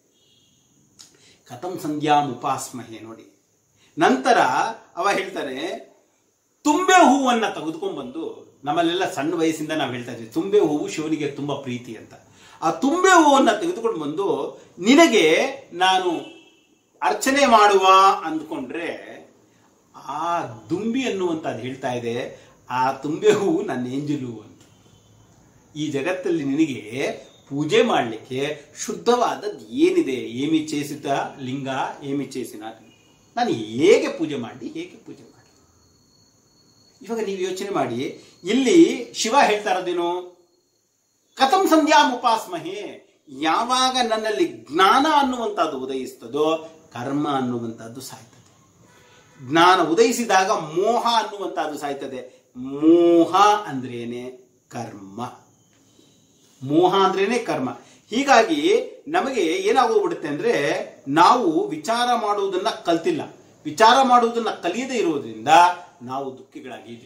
ಕಥಂ ಸಂಧ್ಯಾಂ ಉಪಾಸ್ಮಹೆ. ನೋಡಿ, ನಂತರ ಅವ ಹೇಳ್ತಾನೆ, ತುಂಬೆ ಹೂವನ್ನ ತೆಗೆದುಕೊಂಡು ಬಂದು, ನಮ್ಮಲ್ಲೆಲ್ಲ ಸಣ್ಣ ವಯಸ್ಸಿಂದ ನಾವು ಹೇಳ್ತಾ ಇದ್ವಿ ತುಂಬೆ ಹೂವು ಶಿವನಿಗೆ ತುಂಬಾ ಪ್ರೀತಿ ಅಂತ. ಆ ತುಂಬೆ ಹೂವನ್ನ ತೆಗೆದುಕೊಂಡು ಬಂದು ನಿನಗೆ ನಾನು ಅರ್ಚನೆ ಮಾಡುವ ಅಂದ್ಕೊಂಡ್ರೆ, ಆ ದುಂಬಿ ಅನ್ನುವಂಥದ್ದು ಹೇಳ್ತಾ ಇದೆ ಆ ತುಂಬೆ ಹೂವು ನನ್ನ ಎಂಜಲು ಅಂತ. ಈ ಜಗತ್ತಲ್ಲಿ ನಿನಗೆ ಪೂಜೆ ಮಾಡಲಿಕ್ಕೆ ಶುದ್ಧವಾದದ್ದು ಏನಿದೆ? ಏಮಿ ಚೇಸಿತ ಲಿಂಗ, ಏಮಿ ಚೇಸಿನ, ನಾನು ಹೇಗೆ ಪೂಜೆ ಮಾಡಿ, ಹೇಗೆ ಪೂಜೆ ಮಾಡಿ? ಇವಾಗ ನೀವು ಯೋಚನೆ ಮಾಡಿ, ಇಲ್ಲಿ ಶಿವ ಹೇಳ್ತಾ ಇರೋದೇನು? ಕಥಂ ಸಂಧ್ಯಾಂ ಉಪಾಸ್ಮಹೆ. ಯಾವಾಗ ನನ್ನಲ್ಲಿ ಜ್ಞಾನ ಅನ್ನುವಂಥದ್ದು ಉದಯಿಸ್ತದೋ ಕರ್ಮ ಅನ್ನುವಂಥದ್ದು ಸಾಯ್ತದೆ. ಜ್ಞಾನ ಉದಯಿಸಿದಾಗ ಮೋಹ ಅನ್ನುವಂಥದ್ದು ಸಾಯ್ತದೆ. ಮೋಹ ಅಂದ್ರೇನೆ ಕರ್ಮ, ಮೋಹ ಅಂದ್ರೇನೆ ಕರ್ಮ. ಹೀಗಾಗಿ ನಮಗೆ ಏನಾಗೋಗ್ಬಿಡುತ್ತೆ ಅಂದ್ರೆ, ನಾವು ವಿಚಾರ ಮಾಡುವುದನ್ನ ಕಲ್ತಿಲ್ಲ, ವಿಚಾರ ಮಾಡುವುದನ್ನ ಕಲಿಯದೇ ಇರುವುದರಿಂದ ನಾವು ದುಃಖಿಗಳಾಗಿದ್ದೀವಿ.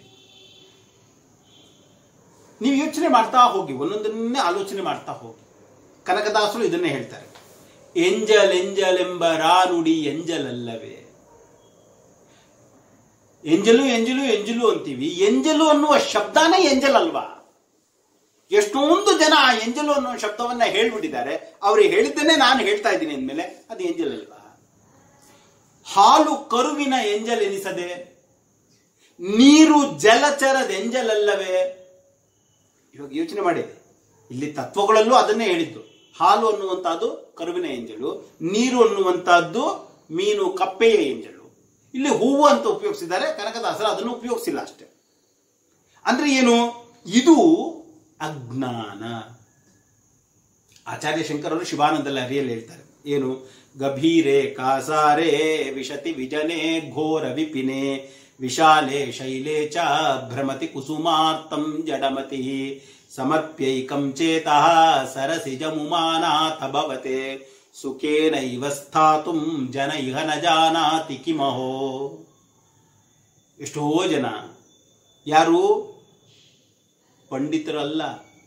ನೀವು ಯೋಚನೆ ಮಾಡ್ತಾ ಹೋಗಿ, ಒಂದೊಂದನ್ನೇ ಆಲೋಚನೆ ಮಾಡ್ತಾ ಹೋಗಿ. ಕನಕದಾಸರು ಇದನ್ನೇ ಹೇಳ್ತಾರೆ, ಎಂಜಲ್ ಎಂಜಲೆಂಬ ರಾನುಡಿ ಎಂಜಲಲ್ಲವೇ. ಎಂಜಲು ಎಂಜಲು ಎಂಜಲು ಅಂತೀವಿ, ಎಂಜಲು ಅನ್ನುವ ಶಬ್ದನೇ ಎಂಜಲ್ ಅಲ್ವಾ? ಎಷ್ಟೊಂದು ಜನ ಆ ಎಂಜಲು ಅನ್ನುವ ಶಬ್ದವನ್ನ ಹೇಳ್ಬಿಟ್ಟಿದ್ದಾರೆ. ಅವ್ರಿಗೆ ಹೇಳಿದ್ದನ್ನೇ ನಾನು ಹೇಳ್ತಾ ಇದ್ದೀನಿ ಅಂದ್ಮೇಲೆ ಅದು ಎಂಜಲ್ ಅಲ್ವಾ? ಹಾಲು ಕರುವಿನ ಎಂಜಲ್ ಎನಿಸದೆ, ನೀರು ಜಲಚರದ ಎಂಜಲಲ್ಲವೇ? ಇವಾಗ ಯೋಚನೆ ಮಾಡಿ, ಇಲ್ಲಿ ತತ್ವಗಳಲ್ಲೂ ಅದನ್ನೇ ಹೇಳಿದ್ದು. ಹಾಲು ಅನ್ನುವಂತಹದ್ದು ಕರುವಿನ ಎಂಜಲು, ನೀರು ಅನ್ನುವಂತಹದ್ದು ಮೀನು ಕಪ್ಪೆಯ ಎಂಜಲು. ಇಲ್ಲಿ ಹೂವು ಅಂತ ಉಪಯೋಗಿಸಿದ್ದಾರೆ, ಕನಕದಾಸರು ಅದನ್ನು ಉಪಯೋಗಿಸಿಲ್ಲ ಅಷ್ಟೇ. ಅಂದ್ರೆ ಏನು? ಇದು ಅಜ್ಞಾನ. ಆಚಾರ್ಯ ಶಂಕರರು ಶಿವಾನಂದ ಲಹರಿಯಲ್ಲಿ ಹೇಳ್ತಾರೆ ಏನು? ಗಭೀರೆ ಕಾಸಾರೆ ವಿಶತಿ ವಿಜನೆ ಘೋರ ವಿಪಿನೆ ವಿಶಾಲೆ ಶೈಲೆ ಚ ಭ್ರಮತಿ ಕುಸುಮಾರ್ಥಂ ಜಡಮತಿ ಸಮರ್ಪ್ಯೈಕಂ ಚೇತಃ ಸರಸಿಜ ಮುಮಾನಾಥ ಭವತೆ ಸುಖೇನೈವ ಸ್ಥಾತುಂ ಜನ ಇಹ ನ ಜಾನಾತಿ ಕಿಮಹೋ. ಎಷ್ಟೋ ಜನ ಯಾರು ಪಂಡಿತರಲ್ಲ,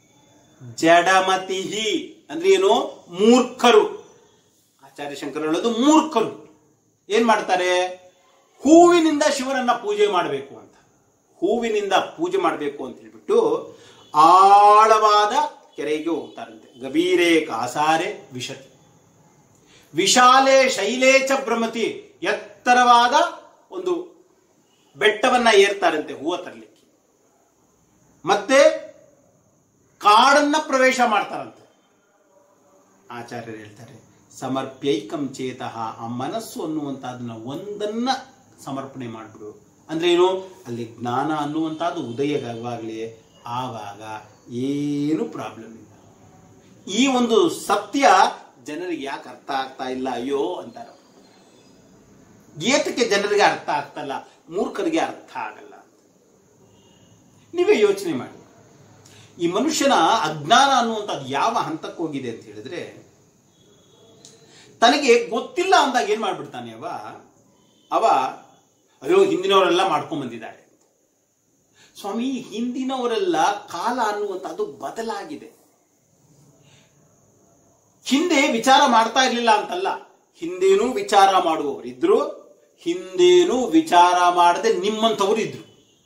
ಜಡಮತಿ ಅಂದ್ರೆ ಏನು? ಮೂರ್ಖರು. ಆಚಾರ್ಯ ಶಂಕರ ಹೇಳೋದು ಮೂರ್ಖರು. ಏನ್ ಮಾಡ್ತಾರೆ? ಹೂವಿನಿಂದ ಶಿವನನ್ನ ಪೂಜೆ ಮಾಡಬೇಕು ಅಂತ, ಹೂವಿನಿಂದ ಪೂಜೆ ಮಾಡಬೇಕು ಅಂತ ಹೇಳ್ಬಿಟ್ಟು ಆಳವಾದ ಕೆರೆಗೆ ಹೋಗ್ತಾರಂತೆ. ಗಭೀರೇ ಕಾಸಾರೆ ವಿಶತಿ ವಿಶಾಲೆ ಶೈಲೇಚ ಭ್ರಮತಿ, ಎತ್ತರವಾದ ಒಂದು ಬೆಟ್ಟವನ್ನ ಏರ್ತಾರಂತೆ ಹೂವ ತರಲಿಕ್ಕೆ. ಮತ್ತೆ ಕಾಡನ್ನ ಪ್ರವೇಶ ಮಾಡ್ತಾರಂತೆ. ಆಚಾರ್ಯರು ಹೇಳ್ತಾರೆ, ಸಮರ್ಪ್ಯೈಕಂ ಚೇತಃ, ಆ ಮನಸ್ಸು ಅನ್ನುವಂಥದ್ದನ್ನ ಒಂದನ್ನ ಸಮರ್ಪಣೆ ಮಾಡಿಬಿಡು. ಅಂದ್ರೆ ಏನು, ಅಲ್ಲಿ ಜ್ಞಾನ ಅನ್ನುವಂಥದ್ದು ಉದಯವಾಗಲಿ, ಆವಾಗ ಏನು ಪ್ರಾಬ್ಲಮ್ ಇಲ್ಲ. ಈ ಒಂದು ಸತ್ಯ ಜನರಿಗೆ ಯಾಕೆ ಅರ್ಥ ಆಗ್ತಾ ಇಲ್ಲ ಅಯ್ಯೋ ಅಂತಾರೆ. ಏತಕ್ಕೆ ಜನರಿಗೆ ಅರ್ಥ ಆಗ್ತಲ್ಲ, ಮೂರ್ಖರಿಗೆ ಅರ್ಥ ಆಗಲ್ಲ. ನೀವೇ ಯೋಚನೆ ಮಾಡಿ, ಈ ಮನುಷ್ಯನ ಅಜ್ಞಾನ ಅನ್ನುವಂಥದ್ದು ಯಾವ ಹಂತಕ್ಕೆ ಹೋಗಿದೆ ಅಂತ ಹೇಳಿದ್ರೆ, ತನಗೆ ಗೊತ್ತಿಲ್ಲ ಅಂದಾಗ ಏನ್ ಮಾಡ್ಬಿಡ್ತಾನೆ ಅವ ಅಯ್ಯೋ ಹಿಂದಿನವರೆಲ್ಲ ಮಾಡ್ಕೊಂಡ್ ಬಂದಿದ್ದಾರೆ. ಸ್ವಾಮಿ, ಹಿಂದಿನವರೆಲ್ಲ ಕಾಲ ಅನ್ನುವಂಥದ್ದು ಬದಲಾಗಿದೆ. ಹಿಂದೆ ವಿಚಾರ ಮಾಡ್ತಾ ಇರ್ಲಿಲ್ಲ ಅಂತಲ್ಲ, ಹಿಂದೇನೂ ವಿಚಾರ ಮಾಡುವವರಿದ್ರು, ಹಿಂದೇನೂ ವಿಚಾರ ಮಾಡದೆ ನಿಮ್ಮಂಥವ್ರು ಇದ್ರು.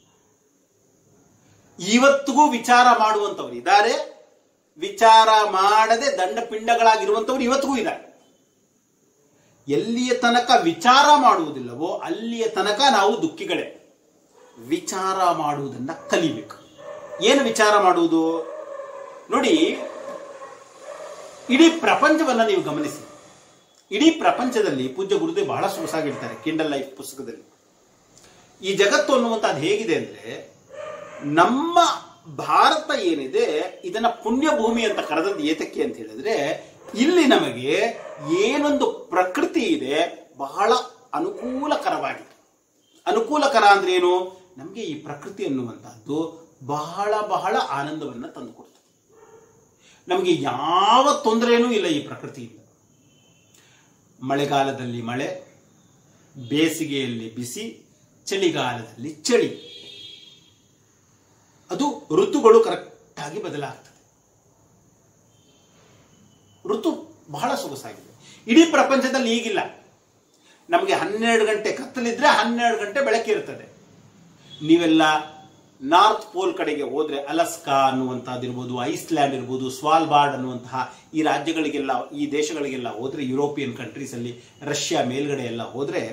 ಇವತ್ತಿಗೂ ವಿಚಾರ ಮಾಡುವಂಥವ್ರು ಇದ್ದಾರೆ, ವಿಚಾರ ಮಾಡದೆ ದಂಡಪಿಂಡಗಳಾಗಿರುವಂಥವ್ರು ಇವತ್ತಿಗೂ ಇದ್ದಾರೆ. ಎಲ್ಲಿಯ ತನಕ ವಿಚಾರ ಮಾಡುವುದಿಲ್ಲವೋ ಅಲ್ಲಿಯ ತನಕ ನಾವು ದುಃಖಿಗಳೇ. ವಿಚಾರ ಮಾಡುವುದನ್ನ ಕಲಿಬೇಕು. ಏನು ವಿಚಾರ ಮಾಡುವುದು ನೋಡಿ, ಇಡೀ ಪ್ರಪಂಚವನ್ನ ನೀವು ಗಮನಿಸಿ. ಇಡೀ ಪ್ರಪಂಚದಲ್ಲಿ ಪೂಜ್ಯ ಗುರುದೇವ್ ಬಹಳ ಸೊಗಸಾಗಿರ್ತಾರೆ ಕಿಂಡಲ್ ಲೈಫ್ ಪುಸ್ತಕದಲ್ಲಿ. ಈ ಜಗತ್ತು ಅನ್ನುವಂಥದ್ದು ಹೇಗಿದೆ ಅಂದ್ರೆ, ನಮ್ಮ ಭಾರತ ಏನಿದೆ ಇದನ್ನ ಪುಣ್ಯ ಭೂಮಿ ಅಂತ ಕರೆದದ್ದು ಏತಕ್ಕೆ ಅಂತ ಹೇಳಿದ್ರೆ, ಇಲ್ಲಿ ನಮಗೆ ಏನೊಂದು ಪ್ರಕೃತಿ ಇದೆ ಬಹಳ ಅನುಕೂಲಕರವಾಗಿದೆ. ಅನುಕೂಲಕರ ಅಂದ್ರೆ ಏನು, ನಮಗೆ ಈ ಪ್ರಕೃತಿ ಅನ್ನುವಂಥದ್ದು ಬಹಳ ಬಹಳ ಆನಂದವನ್ನ ತಂದುಕೊಡ್ತದೆ. ನಮಗೆ ಯಾವ ತೊಂದರೆನೂ ಇಲ್ಲ ಈ ಪ್ರಕೃತಿಯಿಂದ. ಮಳೆಗಾಲದಲ್ಲಿ ಮಳೆ, ಬೇಸಿಗೆಯಲ್ಲಿ ಬಿಸಿ, ಚಳಿಗಾಲದಲ್ಲಿ ಚಳಿ. ಅದು ಋತುಗಳು ಕರೆಕ್ಟ್ ಆಗಿ ಬದಲಾಗ್ತದೆ. ಋತು ಬಹಳ ಸೊಗಸಾಗಿದೆ. ಇಡೀ ಪ್ರಪಂಚದಲ್ಲಿ ಈಗಿಲ್ಲ. ನಮಗೆ 12 ಗಂಟೆ ಕತ್ತಲಿದ್ರೆ 12 ಗಂಟೆ ಬೆಳಕಿರ್ತದೆ. ನೀವೆಲ್ಲ ನಾರ್ತ್ ಪೋಲ್ ಕಡೆಗೆ ಹೋದ್ರೆ, ಅಲಸ್ಕಾ ಅನ್ನುವಂಥದ್ದಿರ್ಬೋದು, ಐಸ್ಲ್ಯಾಂಡ್ ಇರ್ಬೋದು, ಸ್ವಾಲ್ಬಾರ್ಡ್ ಅನ್ನುವಂತಹ ಈ ರಾಜ್ಯಗಳಿಗೆಲ್ಲ, ಈ ದೇಶಗಳಿಗೆಲ್ಲ ಹೋದ್ರೆ, ಯುರೋಪಿಯನ್ ಕಂಟ್ರೀಸ್ ಅಲ್ಲಿ, ರಷ್ಯಾ ಮೇಲ್ಗಡೆ ಎಲ್ಲ ಹೋದ್ರೆ,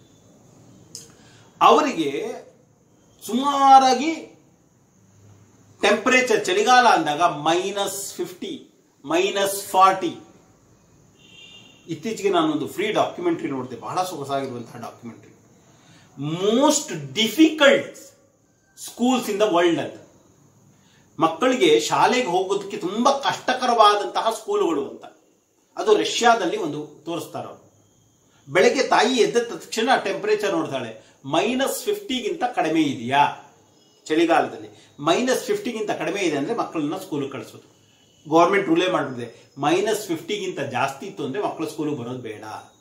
ಅವರಿಗೆ ಸುಮಾರಾಗಿ ಟೆಂಪರೇಚರ್ ಚಳಿಗಾಲ ಅಂದಾಗ -50, -40. ಇತ್ತೀಚೆಗೆ ನಾನೊಂದು ಫ್ರೀ ಡಾಕ್ಯುಮೆಂಟ್ರಿ ನೋಡಿದೆ, ಬಹಳ ಸೊಗಸಾಗಿರುವಂತಹ documentary. Most difficult schools in the world ಅಂತ. ಮಕ್ಕಳಿಗೆ ಶಾಲೆಗೆ ಹೋಗೋದಕ್ಕೆ ತುಂಬಾ ಕಷ್ಟಕರವಾದಂತಹ ಸ್ಕೂಲುಗಳು ಅಂತ. ಅದು ರಷ್ಯಾದಲ್ಲಿ ಒಂದು ತೋರಿಸ್ತಾರ. ಬೆಳಗ್ಗೆ ತಾಯಿ ಎದ್ದ ತಕ್ಷಣ ಟೆಂಪರೇಚರ್ ನೋಡ್ತಾಳೆ, -50ಗಿಂತ ಕಡಿಮೆ ಇದೆಯಾ, ಚಳಿಗಾಲದಲ್ಲಿ -50ಗಿಂತ ಕಡಿಮೆ ಇದೆ ಅಂದ್ರೆ ಮಕ್ಕಳನ್ನ ಸ್ಕೂಲಿಗೆ ಕಳಿಸೋದು. ಗೌರ್ಮೆಂಟ್ ರೂಲೇ ಮಾಡಿಬಿಟ್ಟಿದೆ, -50ಗಿಂತ ಜಾಸ್ತಿ ಇತ್ತು ಅಂದ್ರೆ ಮಕ್ಕಳು ಸ್ಕೂಲಿಗೆ ಬರೋದು ಬೇಡ.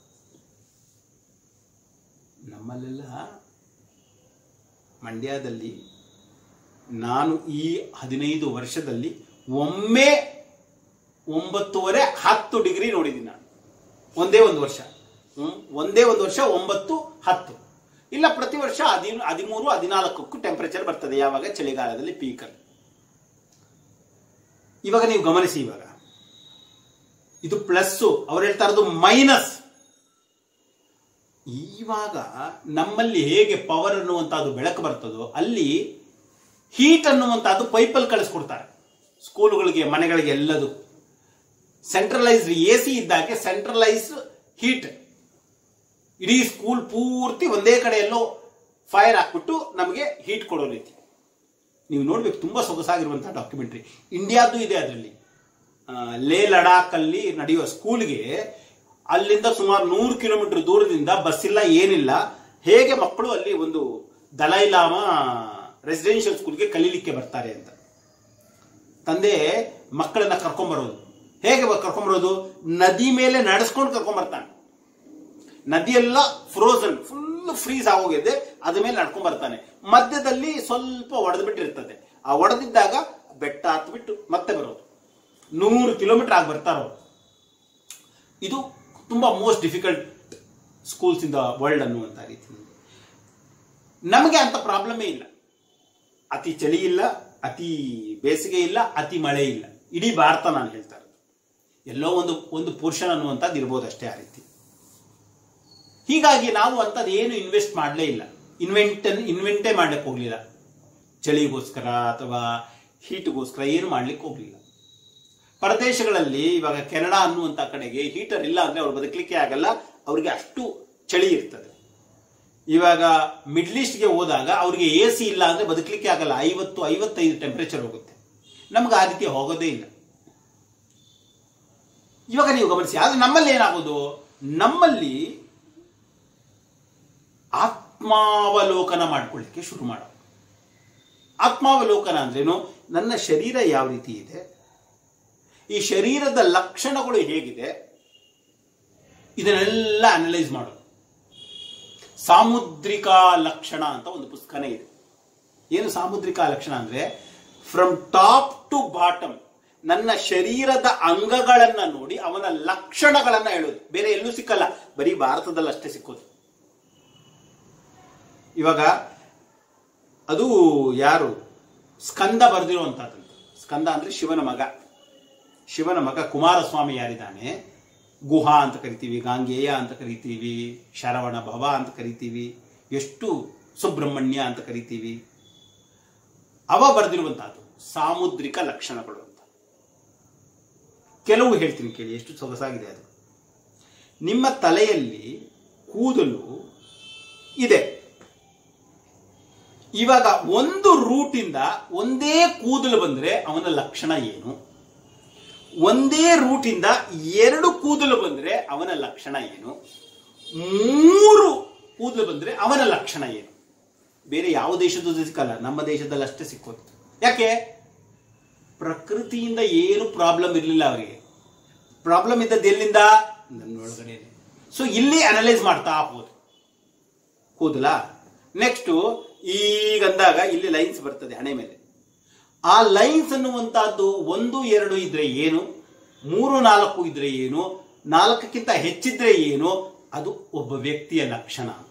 ನಮ್ಮಲ್ಲೆಲ್ಲ ಮಂಡ್ಯದಲ್ಲಿ ನಾನು ಈ 15 ವರ್ಷದಲ್ಲಿ ಒಮ್ಮೆ 9.5 10 ಡಿಗ್ರಿ ನೋಡಿದ್ದೀನಿ ನಾನು. ಒಂದೇ ಒಂದು ವರ್ಷ 9, 10 ಇಲ್ಲ. ಪ್ರತಿ ವರ್ಷ 13, 14ಕ್ಕೂ ಟೆಂಪರೇಚರ್ ಬರ್ತದೆ. ಯಾವಾಗ ಚಳಿಗಾಲದಲ್ಲಿ ಪೀಕಲ್ಲಿ. ಇವಾಗ ನೀವು ಗಮನಿಸಿ, ಇವಾಗ ಇದು ಪ್ಲಸ್, ಅವ್ರು ಹೇಳ್ತಾ ಇರೋದು ಮೈನಸ್. ಇವಾಗ ನಮ್ಮಲ್ಲಿ ಹೇಗೆ ಪವರ್ ಅನ್ನುವಂಥದ್ದು ಬೆಳಕು ಬರ್ತದೋ, ಅಲ್ಲಿ ಹೀಟ್ ಅನ್ನುವಂಥದ್ದು ಪೈಪಲ್ಲಿ ಕಳಿಸ್ಕೊಡ್ತಾರೆ ಸ್ಕೂಲುಗಳಿಗೆ, ಮನೆಗಳಿಗೆ, ಎಲ್ಲದು ಸೆಂಟ್ರಲೈಸ್ಡ್ AC ಇದ್ದಾಗೆ ಸೆಂಟ್ರಲೈಸ್ಡ್ ಹೀಟ್. ಇಡೀ ಸ್ಕೂಲ್ ಪೂರ್ತಿ ಒಂದೇ ಕಡೆ ಎಲ್ಲೋ ಫೈರ್ ಹಾಕ್ಬಿಟ್ಟು ನಮಗೆ ಹೀಟ್ ಕೊಡೋ ರೀತಿ. ನೀವು ನೋಡ್ಬೇಕು, ತುಂಬಾ ಸೊಗಸಾಗಿರುವಂತಹ ಡಾಕ್ಯುಮೆಂಟ್ರಿ. ಇಂಡಿಯಾದ್ದು ಇದೆ ಅದರಲ್ಲಿ. ಲೇ ಲಡಾಖ್ ಅಲ್ಲಿ ನಡೆಯುವ ಸ್ಕೂಲ್ಗೆ ಅಲ್ಲಿಂದ ಸುಮಾರು 100 ಕಿಲೋಮೀಟರ್ ದೂರದಿಂದ ಬಸ್ ಇಲ್ಲ, ಏನಿಲ್ಲ. ಹೇಗೆ ಮಕ್ಕಳು ಅಲ್ಲಿ ಒಂದು ದಲೈ ಲಾಮಾ ರೆಸಿಡೆನ್ಷಿಯಲ್ ಸ್ಕೂಲ್ಗೆ ಕಲೀಲಿಕ್ಕೆ ಬರ್ತಾರೆ ಅಂತ. ತಂದೆ ಮಕ್ಕಳನ್ನ ಕರ್ಕೊಂಡ್ಬರೋದು. ಹೇಗೆ ಕರ್ಕೊಂಡ್ಬರೋದು, ನದಿ ಮೇಲೆ ನಡೆಸ್ಕೊಂಡು ಕರ್ಕೊಂಡ್ಬರ್ತಾನೆ. ನದಿಯೆಲ್ಲ ಫ್ರೋಸನ್, ಫುಲ್ ಫ್ರೀಸ್ ಆಗೋಗಿದೆ, ಅದ ಮೇಲೆ ನಡ್ಕೊಂಡ್ ಬರ್ತಾನೆ. ಮಧ್ಯದಲ್ಲಿ ಸ್ವಲ್ಪ ಒಡೆದು ಬಿಟ್ಟಿರ್ತದೆ. ಆ ಒಡೆದಿದ್ದಾಗ ಬೆಟ್ಟ ಹತ್ಬಿಟ್ಟು ಮತ್ತೆ ಬರೋದು. 100 ಕಿಲೋಮೀಟರ್ ಆಗಿ ಬರ್ತಾರೋ. ಇದು ತುಂಬಾ most difficult schools in the world ಅನ್ನುವಂತ ರೀತಿ. ನಮಗೆ ಅಂತ ಪ್ರಾಬ್ಲಮೇ ಇಲ್ಲ. ಅತಿ ಚಳಿ ಇಲ್ಲ, ಅತಿ ಬೇಸಿಗೆ ಇಲ್ಲ, ಅತಿ ಮಳೆ ಇಲ್ಲ. ಇಡೀ ಭಾರತ ನಾನು ಹೇಳ್ತಾ ಇರೋದು. ಎಲ್ಲೋ ಒಂದು ಪೋರ್ಷನ್ ಅನ್ನುವಂಥದ್ದು ಇರ್ಬೋದು ಅಷ್ಟೇ ಆ ರೀತಿ. ಹೀಗಾಗಿ ನಾವು ಅಂಥದ್ದು ಏನು ಇನ್ವೆಸ್ಟ್ ಮಾಡಲೇ ಇಲ್ಲ, ಇನ್ವೆಂಟೇ ಮಾಡ್ಲಿಕ್ಕೆ ಹೋಗ್ಲಿಲ್ಲ. ಚಳಿಗೋಸ್ಕರ ಅಥವಾ ಹೀಟ್ಗೋಸ್ಕರ ಏನು ಮಾಡ್ಲಿಕ್ಕೆ ಹೋಗ್ಲಿಲ್ಲ. ಪರದೇಶಗಳಲ್ಲಿ ಇವಾಗ ಕೆನಡಾ ಅನ್ನುವಂಥ ಕಡೆಗೆ ಹೀಟರ್ ಇಲ್ಲ ಅಂದ್ರೆ ಅವ್ರು ಬದುಕಲಿಕ್ಕೆ ಆಗಲ್ಲ, ಅವ್ರಿಗೆ ಅಷ್ಟು ಚಳಿ ಇರ್ತದೆ. ಇವಾಗ ಮಿಡ್ಲ್ ಈಸ್ಟ್ಗೆ ಹೋದಾಗ ಅವ್ರಿಗೆ AC ಇಲ್ಲ ಅಂದ್ರೆ ಬದುಕಲಿಕ್ಕೆ ಆಗಲ್ಲ, 50-55 ಟೆಂಪರೇಚರ್ ಹೋಗುತ್ತೆ. ನಮ್ಗೆ ಆ ರೀತಿ ಹೋಗೋದೇ ಇಲ್ಲ. ಇವಾಗ ನೀವು ಗಮನಿಸಿ, ಆದ್ರೆ ನಮ್ಮಲ್ಲಿ ಏನಾಗೋದು, ನಮ್ಮಲ್ಲಿ ಆತ್ಮಾವಲೋಕನ ಮಾಡ್ಕೊಳ್ಳಿಕ್ಕೆ ಶುರು ಮಾಡೋದು. ಆತ್ಮಾವಲೋಕನ ಅಂದ್ರೇನು, ನನ್ನ ಶರೀರ ಯಾವ ರೀತಿ ಇದೆ, ಈ ಶರೀರದ ಲಕ್ಷಣಗಳು ಹೇಗಿದೆ, ಇದನ್ನೆಲ್ಲ ಅನಲೈಸ್ ಮಾಡೋದು. ಸಾಮುದ್ರಿಕ ಲಕ್ಷಣ ಅಂತ ಒಂದು ಪುಸ್ತಕನೇ ಇದೆ. ಏನು ಸಾಮುದ್ರಿಕ ಲಕ್ಷಣ ಅಂದ್ರೆ, ಫ್ರಮ್ ಟಾಪ್ ಟು ಬಾಟಮ್ ನನ್ನ ಶರೀರದ ಅಂಗಗಳನ್ನ ನೋಡಿ ಅವನ ಲಕ್ಷಣಗಳನ್ನ ಹೇಳೋದು. ಬೇರೆ ಎಲ್ಲೂ ಸಿಕ್ಕಲ್ಲ, ಬರೀ ಭಾರತದಲ್ಲಿ ಅಷ್ಟೇ ಸಿಕ್ಕೋದು. ಇವಾಗ ಅದು ಯಾರು ಸ್ಕಂದ ಬರೆದಿರುವಂತಹದ್ದು. ಸ್ಕಂದ ಅಂದ್ರೆ ಶಿವನ ಮಗ ಕುಮಾರಸ್ವಾಮಿ ಯಾರಿದ್ದಾನೆ, ಗುಹಾ ಅಂತ ಕರಿತೀವಿ, ಗಾಂಗೇಯ ಅಂತ ಕರಿತೀವಿ, ಶರವಣ ಭವ ಅಂತ ಕರಿತೀವಿ, ಎಷ್ಟು ಸುಬ್ರಹ್ಮಣ್ಯ ಅಂತ ಕರಿತೀವಿ. ಅವ ಬರೆದಿರುವಂತಹದ್ದು ಸಾಮುದ್ರಿಕ ಲಕ್ಷಣಗಳು ಅಂತ. ಕೆಲವು ಹೇಳ್ತೀನಿ ಕೇಳಿ, ಎಷ್ಟು ಸೊಗಸಾಗಿದೆ ಅದು. ನಿಮ್ಮ ತಲೆಯಲ್ಲಿ ಕೂದಲು ಇದೆ. ಇವಾಗ ಒಂದು ರೂಟಿಂದ ಒಂದೇ ಕೂದಲು ಬಂದ್ರೆ ಅವನ ಲಕ್ಷಣ ಏನು, ಒಂದೇ ರೂಟಿಂದ 2 ಕೂದಲು ಬಂದ್ರೆ ಅವನ ಲಕ್ಷಣ ಏನು, 3 ಕೂದಲು ಬಂದ್ರೆ ಅವನ ಲಕ್ಷಣ ಏನು. ಬೇರೆ ಯಾವ ದೇಶದ್ದು ಸಿಕ್ಕಲ್ಲ, ನಮ್ಮ ದೇಶದಲ್ಲಿ ಅಷ್ಟೇ ಸಿಕ್ಕೋದು. ಯಾಕೆ? ಪ್ರಕೃತಿಯಿಂದ ಏನು ಪ್ರಾಬ್ಲಮ್ ಇರಲಿಲ್ಲ ಅವರಿಗೆ. ಪ್ರಾಬ್ಲಮ್ ಇದ್ದದ್ದು ಎಲ್ಲಿಂದ? ನನ್ನೊಳಗಡೆ. ಸೊ ಇಲ್ಲಿ ಅನಲೈಸ್ ಮಾಡ್ತಾ ಹೋದಲ. ನೆಕ್ಸ್ಟ್ ಈಗಂದಾಗ ಇಲ್ಲಿ ಲೈನ್ಸ್ ಬರ್ತದೆ ಹಣೆ ಮೇಲೆ. ಆ ಲೈನ್ಸ್ ಅನ್ನುವಂತಹದ್ದು 1, 2 ಇದ್ರೆ ಏನು, 3, 4 ಇದ್ರೆ ಏನು, 4ಕ್ಕಿಂತ ಹೆಚ್ಚಿದ್ರೆ ಏನು, ಅದು ಒಬ್ಬ ವ್ಯಕ್ತಿಯ ಲಕ್ಷಣ ಅಂತ.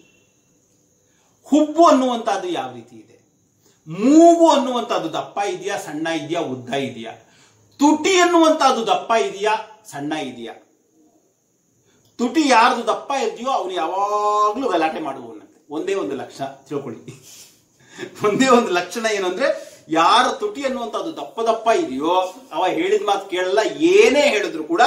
ಹುಬ್ಬು ಅನ್ನುವಂತಹದ್ದು ಯಾವ ರೀತಿ ಇದೆ, ಮೂಗು ಅನ್ನುವಂತಹದ್ದು ದಪ್ಪ ಇದೆಯಾ, ಸಣ್ಣ ಇದೆಯಾ, ಉದ್ದ ಇದೆಯಾ, ತುಟಿ ಅನ್ನುವಂತಹದ್ದು ದಪ್ಪ ಇದೆಯಾ, ಸಣ್ಣ ಇದೆಯಾ. ತುಟಿ ಯಾರ್ದು ದಪ್ಪ ಇದೆಯೋ ಅವನು ಯಾವಾಗ್ಲೂ ಗಲಾಟೆ ಮಾಡುವವನಂತೆ. ಒಂದೇ ಒಂದು ಲಕ್ಷಣ ತಿಳ್ಕೊಳ್ಳಿ. ಒಂದೇ ಒಂದು ಲಕ್ಷಣ ಏನು ಅಂದ್ರೆ, ಯಾರ ತುಟಿ ಅನ್ನುವಂಥದ್ದು ದಪ್ಪ ಇದೆಯೋ ಅವ ಹೇಳಿದ ಮಾತು ಕೇಳಲ್ಲ, ಏನೇ ಹೇಳಿದ್ರು ಕೂಡ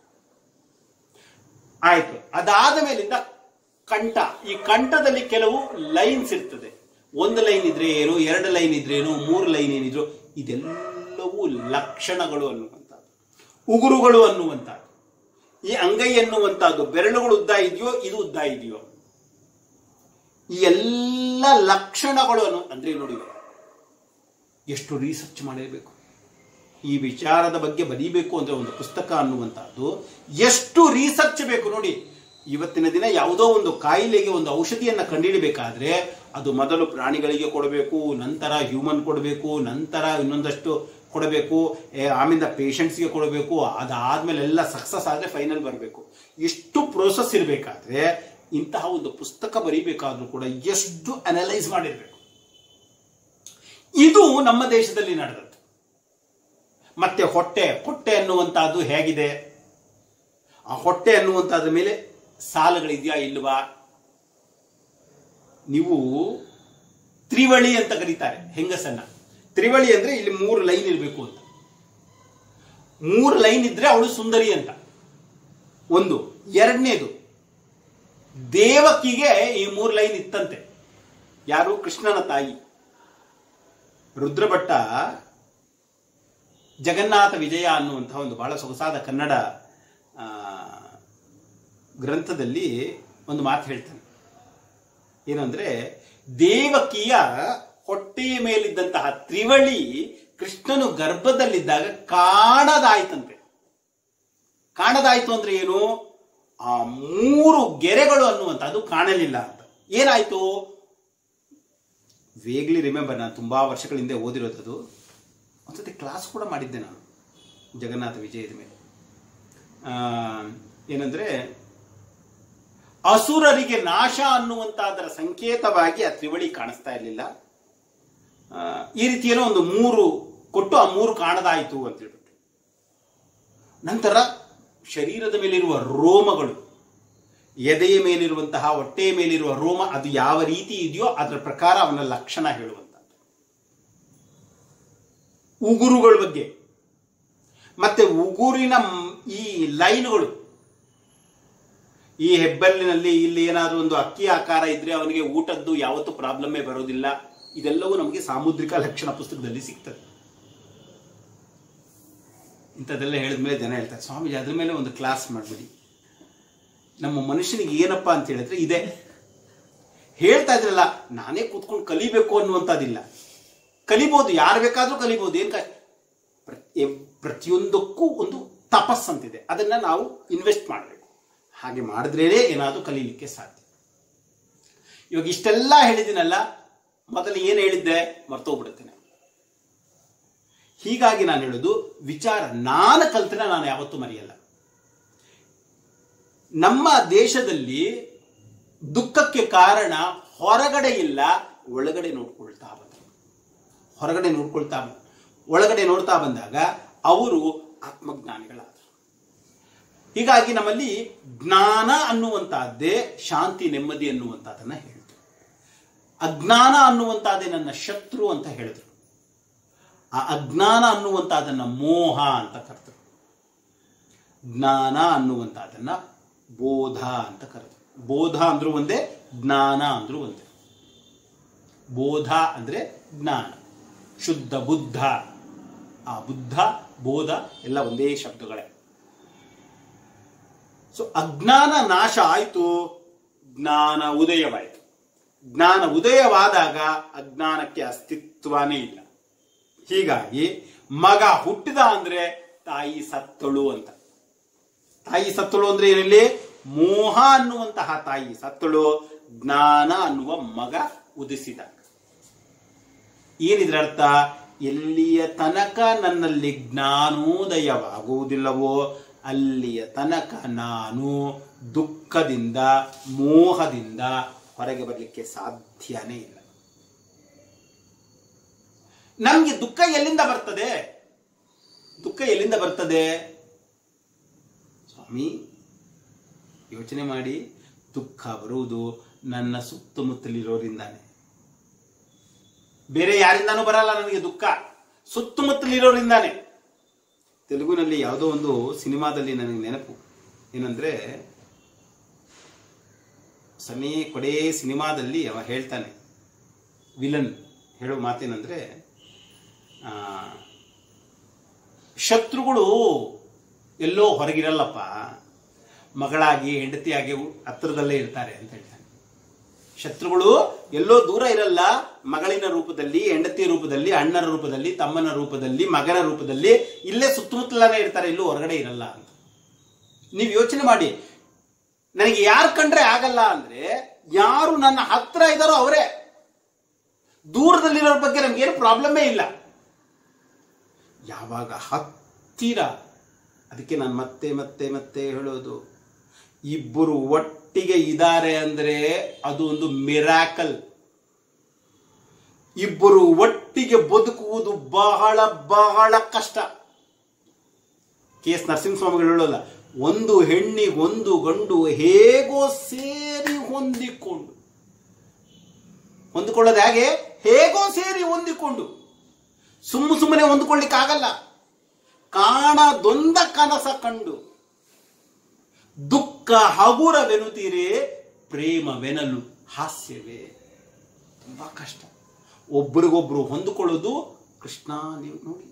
ಆಯ್ತು. ಅದಾದ ಮೇಲಿಂದ ಕಂಠ. ಈ ಕಂಠದಲ್ಲಿ ಕೆಲವು ಲೈನ್ಸ್ ಇರ್ತದೆ. 1 ಲೈನ್ ಇದ್ರೆ ಏನು, 2 ಲೈನ್ ಇದ್ರೆ ಏನು, 3 ಲೈನ್ ಏನಿದ್ರು, ಇದೆಲ್ಲವೂ ಲಕ್ಷಣಗಳು ಅನ್ನುವಂಥದ್ದು. ಉಗುರುಗಳು ಅನ್ನುವಂಥದ್ದು, ಈ ಅಂಗೈ ಅನ್ನುವಂಥದ್ದು, ಬೆರಳುಗಳು ಉದ್ದ ಇದೆಯೋ, ಇದು ಉದ್ದ ಇದೆಯೋ, ಈ ಎಲ್ಲ ಲಕ್ಷಣಗಳು ಅಂದ್ರೆ ನೋಡಿ, ಎಷ್ಟು ರಿಸರ್ಚ್ ಮಾಡಿರಬೇಕು ಈ ವಿಚಾರದ ಬಗ್ಗೆ. ಬರೀಬೇಕು ಅಂದ್ರೆ ಒಂದು ಪುಸ್ತಕ ಅನ್ನುವಂಥದ್ದು ಎಷ್ಟು ರಿಸರ್ಚ್ ಬೇಕು ನೋಡಿ. ಇವತ್ತಿನ ದಿನ ಯಾವುದೋ ಒಂದು ಕಾಯಿಲೆಗೆ ಒಂದು ಔಷಧಿಯನ್ನ ಕಂಡುಹಿಡಬೇಕಾದ್ರೆ ಅದು ಮೊದಲು ಪ್ರಾಣಿಗಳಿಗೆ ಕೊಡಬೇಕು, ನಂತರ ಹ್ಯೂಮನ್ ಕೊಡಬೇಕು, ನಂತರ ಇನ್ನೊಂದಷ್ಟು ಕೊಡಬೇಕು, ಆಮೇಲೆ ಪೇಷಂಟ್ಸ್ಗೆ ಕೊಡಬೇಕು, ಅದಾದ್ಮೇಲೆ ಎಲ್ಲ ಸಕ್ಸಸ್ ಆದ್ರೆ ಫೈನಲ್ ಬರಬೇಕು. ಇಷ್ಟು ಪ್ರೋಸೆಸ್ ಇರಬೇಕಾದ್ರೆ ಇಂತಹ ಒಂದು ಪುಸ್ತಕ ಬರೀಬೇಕಾದ್ರೂ ಕೂಡ ಎಷ್ಟು ಅನಲೈಸ್ ಮಾಡಿರ್ಬೇಕು. ಇದು ನಮ್ಮ ದೇಶದಲ್ಲಿ ನಡೆದದ್ದು. ಮತ್ತೆ ಹೊಟ್ಟೆ ಅನ್ನುವಂತಹದ್ದು ಹೇಗಿದೆ, ಆ ಹೊಟ್ಟೆ ಅನ್ನುವಂತಹದ್ರ ಮೇಲೆ ಸಾಲುಗಳಿದೆಯಾ ಇಲ್ವಾ. ನೀವು ತ್ರಿವಳಿ ಅಂತ ಕರೀತಾರೆ ಹೆಂಗಸನ್ನ. ತ್ರಿವಳಿ ಅಂದ್ರೆ ಇಲ್ಲಿ 3 ಲೈನ್ ಇರಬೇಕು ಅಂತ. 3 ಲೈನ್ ಇದ್ರೆ ಅವಳು ಸುಂದರಿ ಅಂತ ಒಂದು. ಎರಡನೇದು, ದೇವಕಿಗೆ ಈ 3 ಲೈನ್ ಇತ್ತಂತೆ. ಯಾರು? ಕೃಷ್ಣನ ತಾಯಿ. ರುದ್ರಭಟ್ಟ ಜಗನ್ನಾಥ ವಿಜಯ ಅನ್ನುವಂತಹ ಒಂದು ಬಹಳ ಸೊಗಸಾದ ಕನ್ನಡ ಗ್ರಂಥದಲ್ಲಿ ಒಂದು ಮಾತು ಹೇಳ್ತಾನೆ. ಏನಂದ್ರೆ, ದೇವಕಿಯ ಹೊಟ್ಟೆಯ ಮೇಲಿದ್ದಂತಹ ತ್ರಿವಳಿ ಕೃಷ್ಣನು ಗರ್ಭದಲ್ಲಿದ್ದಾಗ ಕಾಣದಾಯ್ತಂತೆ. ಕಾಣದಾಯ್ತು ಅಂದ್ರೆ ಏನು? ಆ 3 ಗೆರೆಗಳು ಅನ್ನುವಂಥದ್ದು ಕಾಣಲಿಲ್ಲ ಅಂತ. ಏನಾಯ್ತು? ವೇಗ್ಲಿ ರಿಮೆಂಬರ್, ನಾನು ತುಂಬಾ ವರ್ಷಗಳ ಹಿಂದೆ ಓದಿರೋದು. ಒಂದ್ಸತಿ ಕ್ಲಾಸ್ ಕೂಡ ಮಾಡಿದ್ದೆ ನಾನು ಜಗನ್ನಾಥ ವಿಜಯದ ಮೇಲೆ. ಏನಂದ್ರೆ, ಅಸುರರಿಗೆ ನಾಶ ಅನ್ನುವಂತಹದರ ಸಂಕೇತವಾಗಿ ಆ ತ್ರಿವಳಿ ಕಾಣಿಸ್ತಾ ಇರಲಿಲ್ಲ. ಈ ರೀತಿಯೇನೋ ಒಂದು 3 ಕೊಟ್ಟು ಆ 3 ಕಾಣದಾಯಿತು ಅಂತ ಹೇಳ್ಬಿಟ್ಟು. ನಂತರ ಶರೀರದ ಮೇಲಿರುವ ರೋಮಗಳು, ಎದೆಯ ಮೇಲಿರುವಂತಹ, ಹೊಟ್ಟೆಯ ಮೇಲಿರುವ ರೋಮ ಅದು ಯಾವ ರೀತಿ ಇದೆಯೋ ಅದರ ಪ್ರಕಾರ ಅವನ ಲಕ್ಷಣ ಹೇಳುವಂತ. ಉಗುರುಗಳ ಬಗ್ಗೆ, ಮತ್ತೆ ಉಗುರಿನ ಈ ಲೈನ್ಗಳು, ಈ ಹೆಬ್ಬೆಲ್ಲಿನಲ್ಲಿ ಇಲ್ಲಿ ಏನಾದರೂ ಒಂದು ಅಕ್ಕಿ ಆಕಾರ ಇದ್ರೆ ಅವನಿಗೆ ಊಟದ್ದು ಯಾವತ್ತೂ ಪ್ರಾಬ್ಲಮ್ಮೇ ಬರೋದಿಲ್ಲ. ಇದೆಲ್ಲವೂ ನಮಗೆ ಸಾಮುದ್ರಿಕ ಲಕ್ಷಣ ಪುಸ್ತಕದಲ್ಲಿ ಸಿಗ್ತದೆ. ಇಂಥದ್ದೆಲ್ಲ ಹೇಳಿದ್ಮೇಲೆ ಜನ ಹೇಳ್ತಾರೆ, ಸ್ವಾಮೀಜಿ ಅದ್ರ ಮೇಲೆ ಒಂದು ಕ್ಲಾಸ್ ಮಾಡ್ಬಿಡಿ. ನಮ್ಮ ಮನುಷ್ಯನಿಗೆ ಏನಪ್ಪಾ ಅಂತ ಹೇಳಿದ್ರೆ ಇದೆ. ಹೇಳ್ತಾ ಇದ್ರಲ್ಲ, ನಾನೇ ಕೂತ್ಕೊಂಡು ಕಲಿಬೇಕು ಅನ್ನುವಂಥದ್ದಿಲ್ಲ. ಕಲಿಬಹುದು, ಯಾರು ಬೇಕಾದ್ರೂ ಕಲಿಬಹುದು. ಪ್ರತಿಯೊಂದಕ್ಕೂ ಒಂದು ತಪಸ್ಸಂತಿದೆ, ಅದನ್ನ ನಾವು ಇನ್ವೆಸ್ಟ್ ಮಾಡಬೇಕು. ಹಾಗೆ ಮಾಡಿದ್ರೇನೆ ಏನಾದರೂ ಕಲೀಲಿಕ್ಕೆ ಸಾಧ್ಯ. ಇವಾಗ ಇಷ್ಟೆಲ್ಲ ಹೇಳಿದಿನಲ್ಲ, ಮೊದಲು ಏನು ಹೇಳಿದ್ದೆ ಮರ್ತೋಗ್ಬಿಡುತ್ತೇನೆ. ಹೀಗಾಗಿ ನಾನು ಹೇಳೋದು, ವಿಚಾರ ನಾನು ಕಲ್ತನ ನಾನು ಯಾವತ್ತೂ ಮರೆಯಲ್ಲ. ನಮ್ಮ ದೇಶದಲ್ಲಿ ದುಃಖಕ್ಕೆ ಕಾರಣ ಹೊರಗಡೆ ಇಲ್ಲ, ಒಳಗಡೆ ನೋಡ್ಕೊಳ್ತಾ ಬಂದ. ಹೊರಗಡೆ ನೋಡ್ಕೊಳ್ತಾ ಒಳಗಡೆ ನೋಡ್ತಾ ಬಂದಾಗ ಅವರು ಆತ್ಮಜ್ಞಾನಿಗಳಾದರು. ಹೀಗಾಗಿ ನಮ್ಮಲ್ಲಿ ಜ್ಞಾನ ಅನ್ನುವಂತಹದ್ದೇ ಶಾಂತಿ, ನೆಮ್ಮದಿ ಅನ್ನುವಂಥದ್ದನ್ನ ಹೇಳಿದ್ರು. ಅಜ್ಞಾನ ಅನ್ನುವಂತಹದ್ದೇ ನನ್ನ ಶತ್ರು ಅಂತ ಹೇಳಿದ್ರು. ಆ ಅಜ್ಞಾನ ಅನ್ನುವಂತಹದನ್ನ ಮೋಹ ಅಂತ ಕರೆದ್ರು. ಜ್ಞಾನ ಅನ್ನುವಂತಹದನ್ನ ಬೋಧ ಅಂತ ಕರೆದ್ರು. ಬೋಧ ಅಂದ್ರೂ ಒಂದೇ, ಜ್ಞಾನ ಅಂದ್ರೂ ಒಂದೇ. ಬೋಧ ಅಂದ್ರೆ ಜ್ಞಾನ, ಶುದ್ಧ ಬುದ್ಧ. ಆ ಬುದ್ಧ, ಬೋಧ ಎಲ್ಲ ಒಂದೇ ಶಬ್ದಗಳೇ. ಸೊ ಅಜ್ಞಾನ ನಾಶ ಆಯಿತು, ಜ್ಞಾನ ಉದಯವಾಯಿತು. ಜ್ಞಾನ ಉದಯವಾದಾಗ ಅಜ್ಞಾನಕ್ಕೆ ಅಸ್ತಿತ್ವನೇ ಇಲ್ಲ. ಹೀಗಾಗಿ ಮಗ ಹುಟ್ಟಿದ ಅಂದ್ರೆ ತಾಯಿ ಸತ್ತಳು ಅಂತ. ತಾಯಿ ಸತ್ತಳು ಅಂದ್ರೆ ಏನಿಲ್ಲಿ? ಮೋಹ ಅನ್ನುವಂತಹ ತಾಯಿ ಸತ್ತಳು, ಜ್ಞಾನ ಅನ್ನುವ ಮಗ ಉದಿಸಿದ. ಏನಿದ್ರ ಅರ್ಥ? ಎಲ್ಲಿಯ ತನಕ ನನ್ನಲ್ಲಿ ಜ್ಞಾನೋದಯವಾಗುವುದಿಲ್ಲವೋ ಅಲ್ಲಿಯ ತನಕ ನಾನು ದುಃಖದಿಂದ, ಮೋಹದಿಂದ ಹೊರಗೆ ಬರಲಿಕ್ಕೆ ಸಾಧ್ಯನೇ ಇಲ್ಲ. ನಮ್ಗೆ ದುಃಖ ಎಲ್ಲಿಂದ ಬರ್ತದೆ? ದುಃಖ ಎಲ್ಲಿಂದ ಬರ್ತದೆ ಸ್ವಾಮಿ? ಯೋಚನೆ ಮಾಡಿ. ದುಃಖ ಬರುವುದು ನನ್ನ ಸುತ್ತಮುತ್ತಲಿರೋರಿಂದಾನೆ, ಬೇರೆ ಯಾರಿಂದಾನೂ ಬರಲ್ಲ ನನಗೆ ದುಃಖ. ಸುತ್ತಮುತ್ತಲಿರೋರಿಂದಾನೆ. ತೆಲುಗುನಲ್ಲಿ ಯಾವುದೋ ಒಂದು ಸಿನಿಮಾದಲ್ಲಿ ನನಗೆ ನೆನಪು ಏನಂದ್ರೆ, ಕೊಡೆ ಸಿನಿಮಾದಲ್ಲಿ ಅವ ಹೇಳ್ತಾನೆ, ವಿಲನ್ ಹೇಳೋ ಮಾತೇನಂದ್ರೆ, ಶತ್ರುಗಳು ಎಲ್ಲೋ ಹೊರಗಿರಲ್ಲಪ್ಪ, ಮಗಳಾಗಿ ಹೆಂಡತಿಯಾಗಿ ಹತ್ತಿರದಲ್ಲೇ ಇರ್ತಾರೆ ಅಂತ ಹೇಳ್ತಾನೆ. ಶತ್ರುಗಳು ಎಲ್ಲೋ ದೂರ ಇರಲ್ಲ, ಮಗಳಿನ ರೂಪದಲ್ಲಿ, ಹೆಂಡತಿ ರೂಪದಲ್ಲಿ, ಅಣ್ಣನ ರೂಪದಲ್ಲಿ, ತಮ್ಮನ ರೂಪದಲ್ಲಿ, ಮಗನ ರೂಪದಲ್ಲಿ ಇಲ್ಲೇ ಸುತ್ತಮುತ್ತಲೇ ಇರ್ತಾರೆ, ಎಲ್ಲೂ ಹೊರಗಡೆ ಇರಲ್ಲ ಅಂತ. ನೀವು ಯೋಚನೆ ಮಾಡಿ, ನನಗೆ ಯಾರು ಕಂಡ್ರೆ ಆಗಲ್ಲ ಅಂದ್ರೆ ಯಾರು ನನ್ನ ಹತ್ರ ಇದ್ದಾರೋ ಅವರೇ. ದೂರದಲ್ಲಿರೋ ಬಗ್ಗೆ ನಮ್ಗೇನು ಪ್ರಾಬ್ಲಮ್ಮೇ ಇಲ್ಲ. ಯಾವಾಗ ಹತ್ತಿರ, ಅದಕ್ಕೆ ನಾನು ಮತ್ತೆ ಮತ್ತೆ ಮತ್ತೆ ಹೇಳೋದು, ಇಬ್ಬರು ಒಟ್ಟಿಗೆ ಇದ್ದಾರೆ ಅಂದ್ರೆ ಅದು ಒಂದು ಮಿರಾಕಲ್. ಇಬ್ಬರು ಒಟ್ಟಿಗೆ ಬದುಕುವುದು ಬಹಳ ಬಹಳ ಕಷ್ಟ. ಕೆ.ಎಸ್. ನರಸಿಂಹಸ್ವಾಮಿಗಳು ಹೇಳೋಲ್ಲ, ಒಂದು ಹೆಣ್ಣಿಗೆ ಒಂದು ಗಂಡು ಹೇಗೋ ಸೇರಿ ಹೊಂದಿಕೊಳ್ಳೋದು ಹೇಗೆ? ಹೇಗೋ ಸೇರಿ ಹೊಂದಿಕೊಂಡು. ಸುಮ್ಮನೆ ಹೊಂದಿಕೊಳ್ಳಿಕ್ಕಾಗಲ್ಲ. ಕಾಣದೊಂದ ಕನಸ ಕಂಡು ದುಃಖ ಹಗುರವೆನುತ್ತೀರೇ, ಪ್ರೇಮವೆನಲು ಹಾಸ್ಯವೇ. ತುಂಬಾ ಕಷ್ಟ ಒಬ್ಬರಿಗೊಬ್ರು ಹೊಂದಿಕೊಳ್ಳೋದು. ಕೃಷ್ಣ ನೀವು ನೋಡಿ,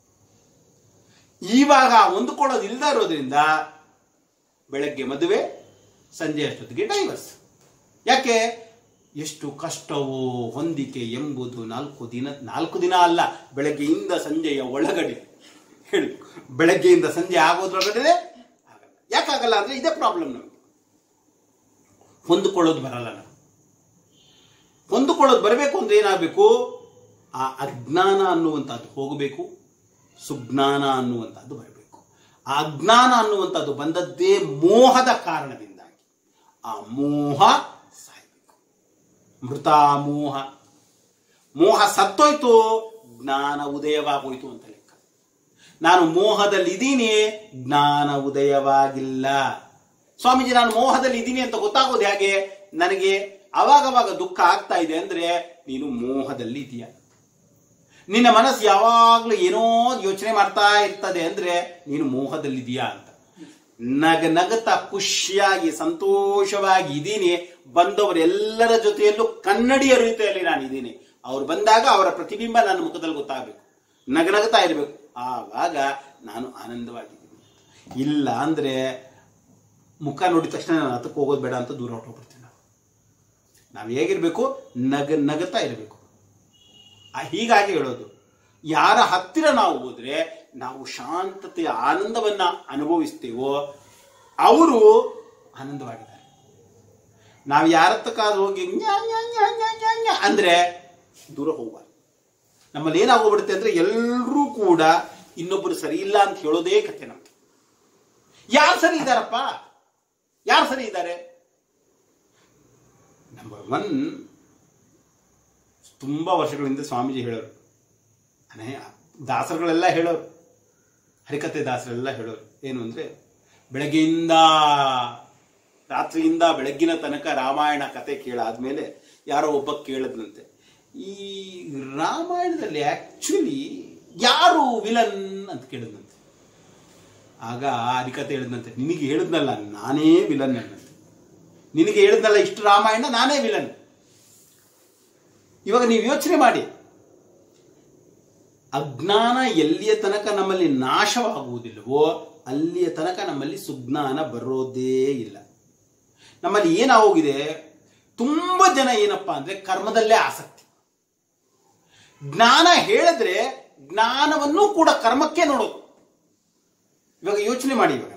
ಇವಾಗ ಹೊಂದಿಕೊಳ್ಳೋದು ಇಲ್ದ ಇರೋದ್ರಿಂದ ಬೆಳಗ್ಗೆ ಮದುವೆ, ಸಂಜೆ ಅಷ್ಟೊತ್ತಿಗೆ ಡೈವರ್ಸ್. ಯಾಕೆ? ಎಷ್ಟು ಕಷ್ಟವೋ ಹೊಂದಿಕೆ ಎಂಬುದು 4 ದಿನ ಅಲ್ಲ, ಬೆಳಗ್ಗೆಯಿಂದ ಸಂಜೆಯ ಒಳಗಡೆ ಹೇಳಿ. ಬೆಳಗ್ಗೆಯಿಂದ ಸಂಜೆ ಆಗೋದ್ರೊಳಗಡೆ ಆಗಲ್ಲ. ಯಾಕಾಗಲ್ಲ ಅಂದ್ರೆ ಇದೇ ಪ್ರಾಬ್ಲಮ್. ನಮಗೆ ಹೊಂದಿಕೊಳ್ಳೋದು ಬರಲ್ಲ. ನಾವು ಹೊಂದಿಕೊಳ್ಳೋದು ಬರಬೇಕು ಅಂದ್ರೆ ಏನಾಗಬೇಕು? ಆ ಅಜ್ಞಾನ ಅನ್ನುವಂಥದ್ದು ಹೋಗಬೇಕು, ಸುಜ್ಞಾನ ಅನ್ನುವಂಥದ್ದು ಬರಬೇಕು. ಆ ಅಜ್ಞಾನ ಅನ್ನುವಂಥದ್ದು ಬಂದದ್ದೇ ಮೋಹದ ಕಾರಣದಿಂದಾಗಿ. ಆ ಮೋಹ ಸಾಯ್ಬೇಕು. ಮೃತ ಮೋಹ. ಮೋಹ ಸತ್ತೋಯ್ತು, ಜ್ಞಾನ ಉದಯವಾಗೋಯ್ತು ಅಂತ ಲೆಕ್ಕ. ನಾನು ಮೋಹದಲ್ಲಿದ್ದೀನಿ, ಜ್ಞಾನ ಉದಯವಾಗಿಲ್ಲ. ಸ್ವಾಮೀಜಿ ನಾನು ಮೋಹದಲ್ಲಿ ಇದ್ದೀನಿ ಅಂತ ಗೊತ್ತಾಗೋದು ಹೇಗೆ? ನನಗೆ ಅವಾಗವಾಗ ದುಃಖ ಆಗ್ತಾ ಇದೆ ಅಂದ್ರೆ ನೀನು ಮೋಹದಲ್ಲಿ ಇದೀಯ. ನಿನ್ನ ಮನಸ್ಸು ಯಾವಾಗ್ಲೂ ಏನೋ ಯೋಚನೆ ಮಾಡ್ತಾ ಇರ್ತದೆ ಅಂದ್ರೆ ನೀನು ಮೋಹದಲ್ಲಿದೀಯಾ ಅಂತ. ನಗತಾ ಖುಷಿಯಾಗಿ ಸಂತೋಷವಾಗಿ ಇದ್ದೀನಿ, ಬಂದವರೆಲ್ಲರ ಜೊತೆಯಲ್ಲೂ ಕನ್ನಡಿ ಅರಿಯುತ್ತಲ್ಲಿ ನಾನು ಇದ್ದೀನಿ. ಅವ್ರು ಬಂದಾಗ ಅವರ ಪ್ರತಿಬಿಂಬ ನನ್ನ ಮುಖದಲ್ಲಿ ಗೊತ್ತಾಗಬೇಕು, ನಗನಗ್ತಾ ಇರಬೇಕು, ಆವಾಗ ನಾನು ಆನಂದವಾಗಿದ್ದೀನಿ. ಇಲ್ಲ ಅಂದ್ರೆ ಮುಖ ನೋಡಿದ ತಕ್ಷಣ ನಾನು ಹತ್ತಕ್ಕೆ ಹೋಗೋದು ಬೇಡ ಅಂತ ದೂರ ಹೊರಟೋಗ್ಬಿಡ್ತೀನಿ. ನಾವು ಹೇಗಿರ್ಬೇಕು? ನಗತಾ ಇರಬೇಕು. ಹೀಗಾಗಿ ಹೇಳೋದು, ಯಾರ ಹತ್ತಿರ ನಾವು ಹೋದ್ರೆ ನಾವು ಶಾಂತತೆಯ ಆನಂದವನ್ನ ಅನುಭವಿಸ್ತೇವೋ ಅವರು ಆನಂದವಾಗಿದ್ದಾರೆ. ನಾವು ಯಾರತ್ತಕ್ಕಾದ್ರೂ ಹೋಗಿ ಅಂದ್ರೆ ದೂರ ಹೋಗಬಾರ್ದು. ನಮ್ಮಲ್ಲಿ ಏನಾಗೋಗ್ಬಿಡುತ್ತೆ ಅಂದ್ರೆ ಎಲ್ಲರೂ ಕೂಡ ಇನ್ನೊಬ್ಬರು ಸರಿ ಇಲ್ಲ ಅಂತ ಹೇಳೋದೇ ಕತೆ ನಮ್ಗೆ. ಯಾರು ಸರಿ ಇದ್ದಾರಪ್ಪ? ಯಾರು ಸರಿ ಇದ್ದಾರೆ? ನಂಬರ್ 1, ತುಂಬಾ ವರ್ಷಗಳಿಂದ ಸ್ವಾಮೀಜಿ ಹೇಳೋರು, ದಾಸರುಗಳೆಲ್ಲ ಹೇಳೋರು, ಹರಿಕತೆ ದಾಸರೆಲ್ಲ ಹೇಳೋರು ಏನು ಅಂದ್ರೆ, ಬೆಳಗ್ಗೆಯಿಂದ ರಾತ್ರಿಯಿಂದ ಬೆಳಗ್ಗಿನ ತನಕ ರಾಮಾಯಣ ಕತೆ ಕೇಳಾದ್ಮೇಲೆ ಯಾರೋ ಒಬ್ಬ ಕೇಳದ್ನಂತೆ, ಈ ರಾಮಾಯಣದಲ್ಲಿ ಆಕ್ಚುಲಿ ಯಾರು ವಿಲನ್ ಅಂತ ಕೇಳಿದ್ನಂತೆ. ಆಗ ಹರಿಕತೆ ಹೇಳಿದ್ನಂತೆ, ನಿನಗೆ ಹೇಳಿದ್ನಲ್ಲ ನಾನೇ ವಿಲನ್ ಅನ್ನಂತೆ. ನಿನಗೆ ಹೇಳಿದ್ನಲ್ಲ ಇಷ್ಟು ರಾಮಾಯಣ ನಾನೇ ವಿಲನ್. ಇವಾಗ ನೀವು ಯೋಚನೆ ಮಾಡಿ, ಅಜ್ಞಾನ ಎಲ್ಲಿಯ ತನಕ ನಮ್ಮಲ್ಲಿ ನಾಶವಾಗುವುದಿಲ್ಲವೋ ಅಲ್ಲಿಯ ತನಕ ನಮ್ಮಲ್ಲಿ ಸುಜ್ಞಾನ ಬರೋದೇ ಇಲ್ಲ. ನಮ್ಮಲ್ಲಿ ಏನಾಗೋಗಿದೆ, ತುಂಬಾ ಜನ ಏನಪ್ಪಾ ಅಂದ್ರೆ ಕರ್ಮದಲ್ಲೇ ಆಸಕ್ತಿ. ಜ್ಞಾನ ಹೇಳಿದ್ರೆ ಜ್ಞಾನವನ್ನು ಕೂಡ ಕರ್ಮಕ್ಕೆ ನೋಡೋದು. ಇವಾಗ ಯೋಚನೆ ಮಾಡಿ, ಇವಾಗ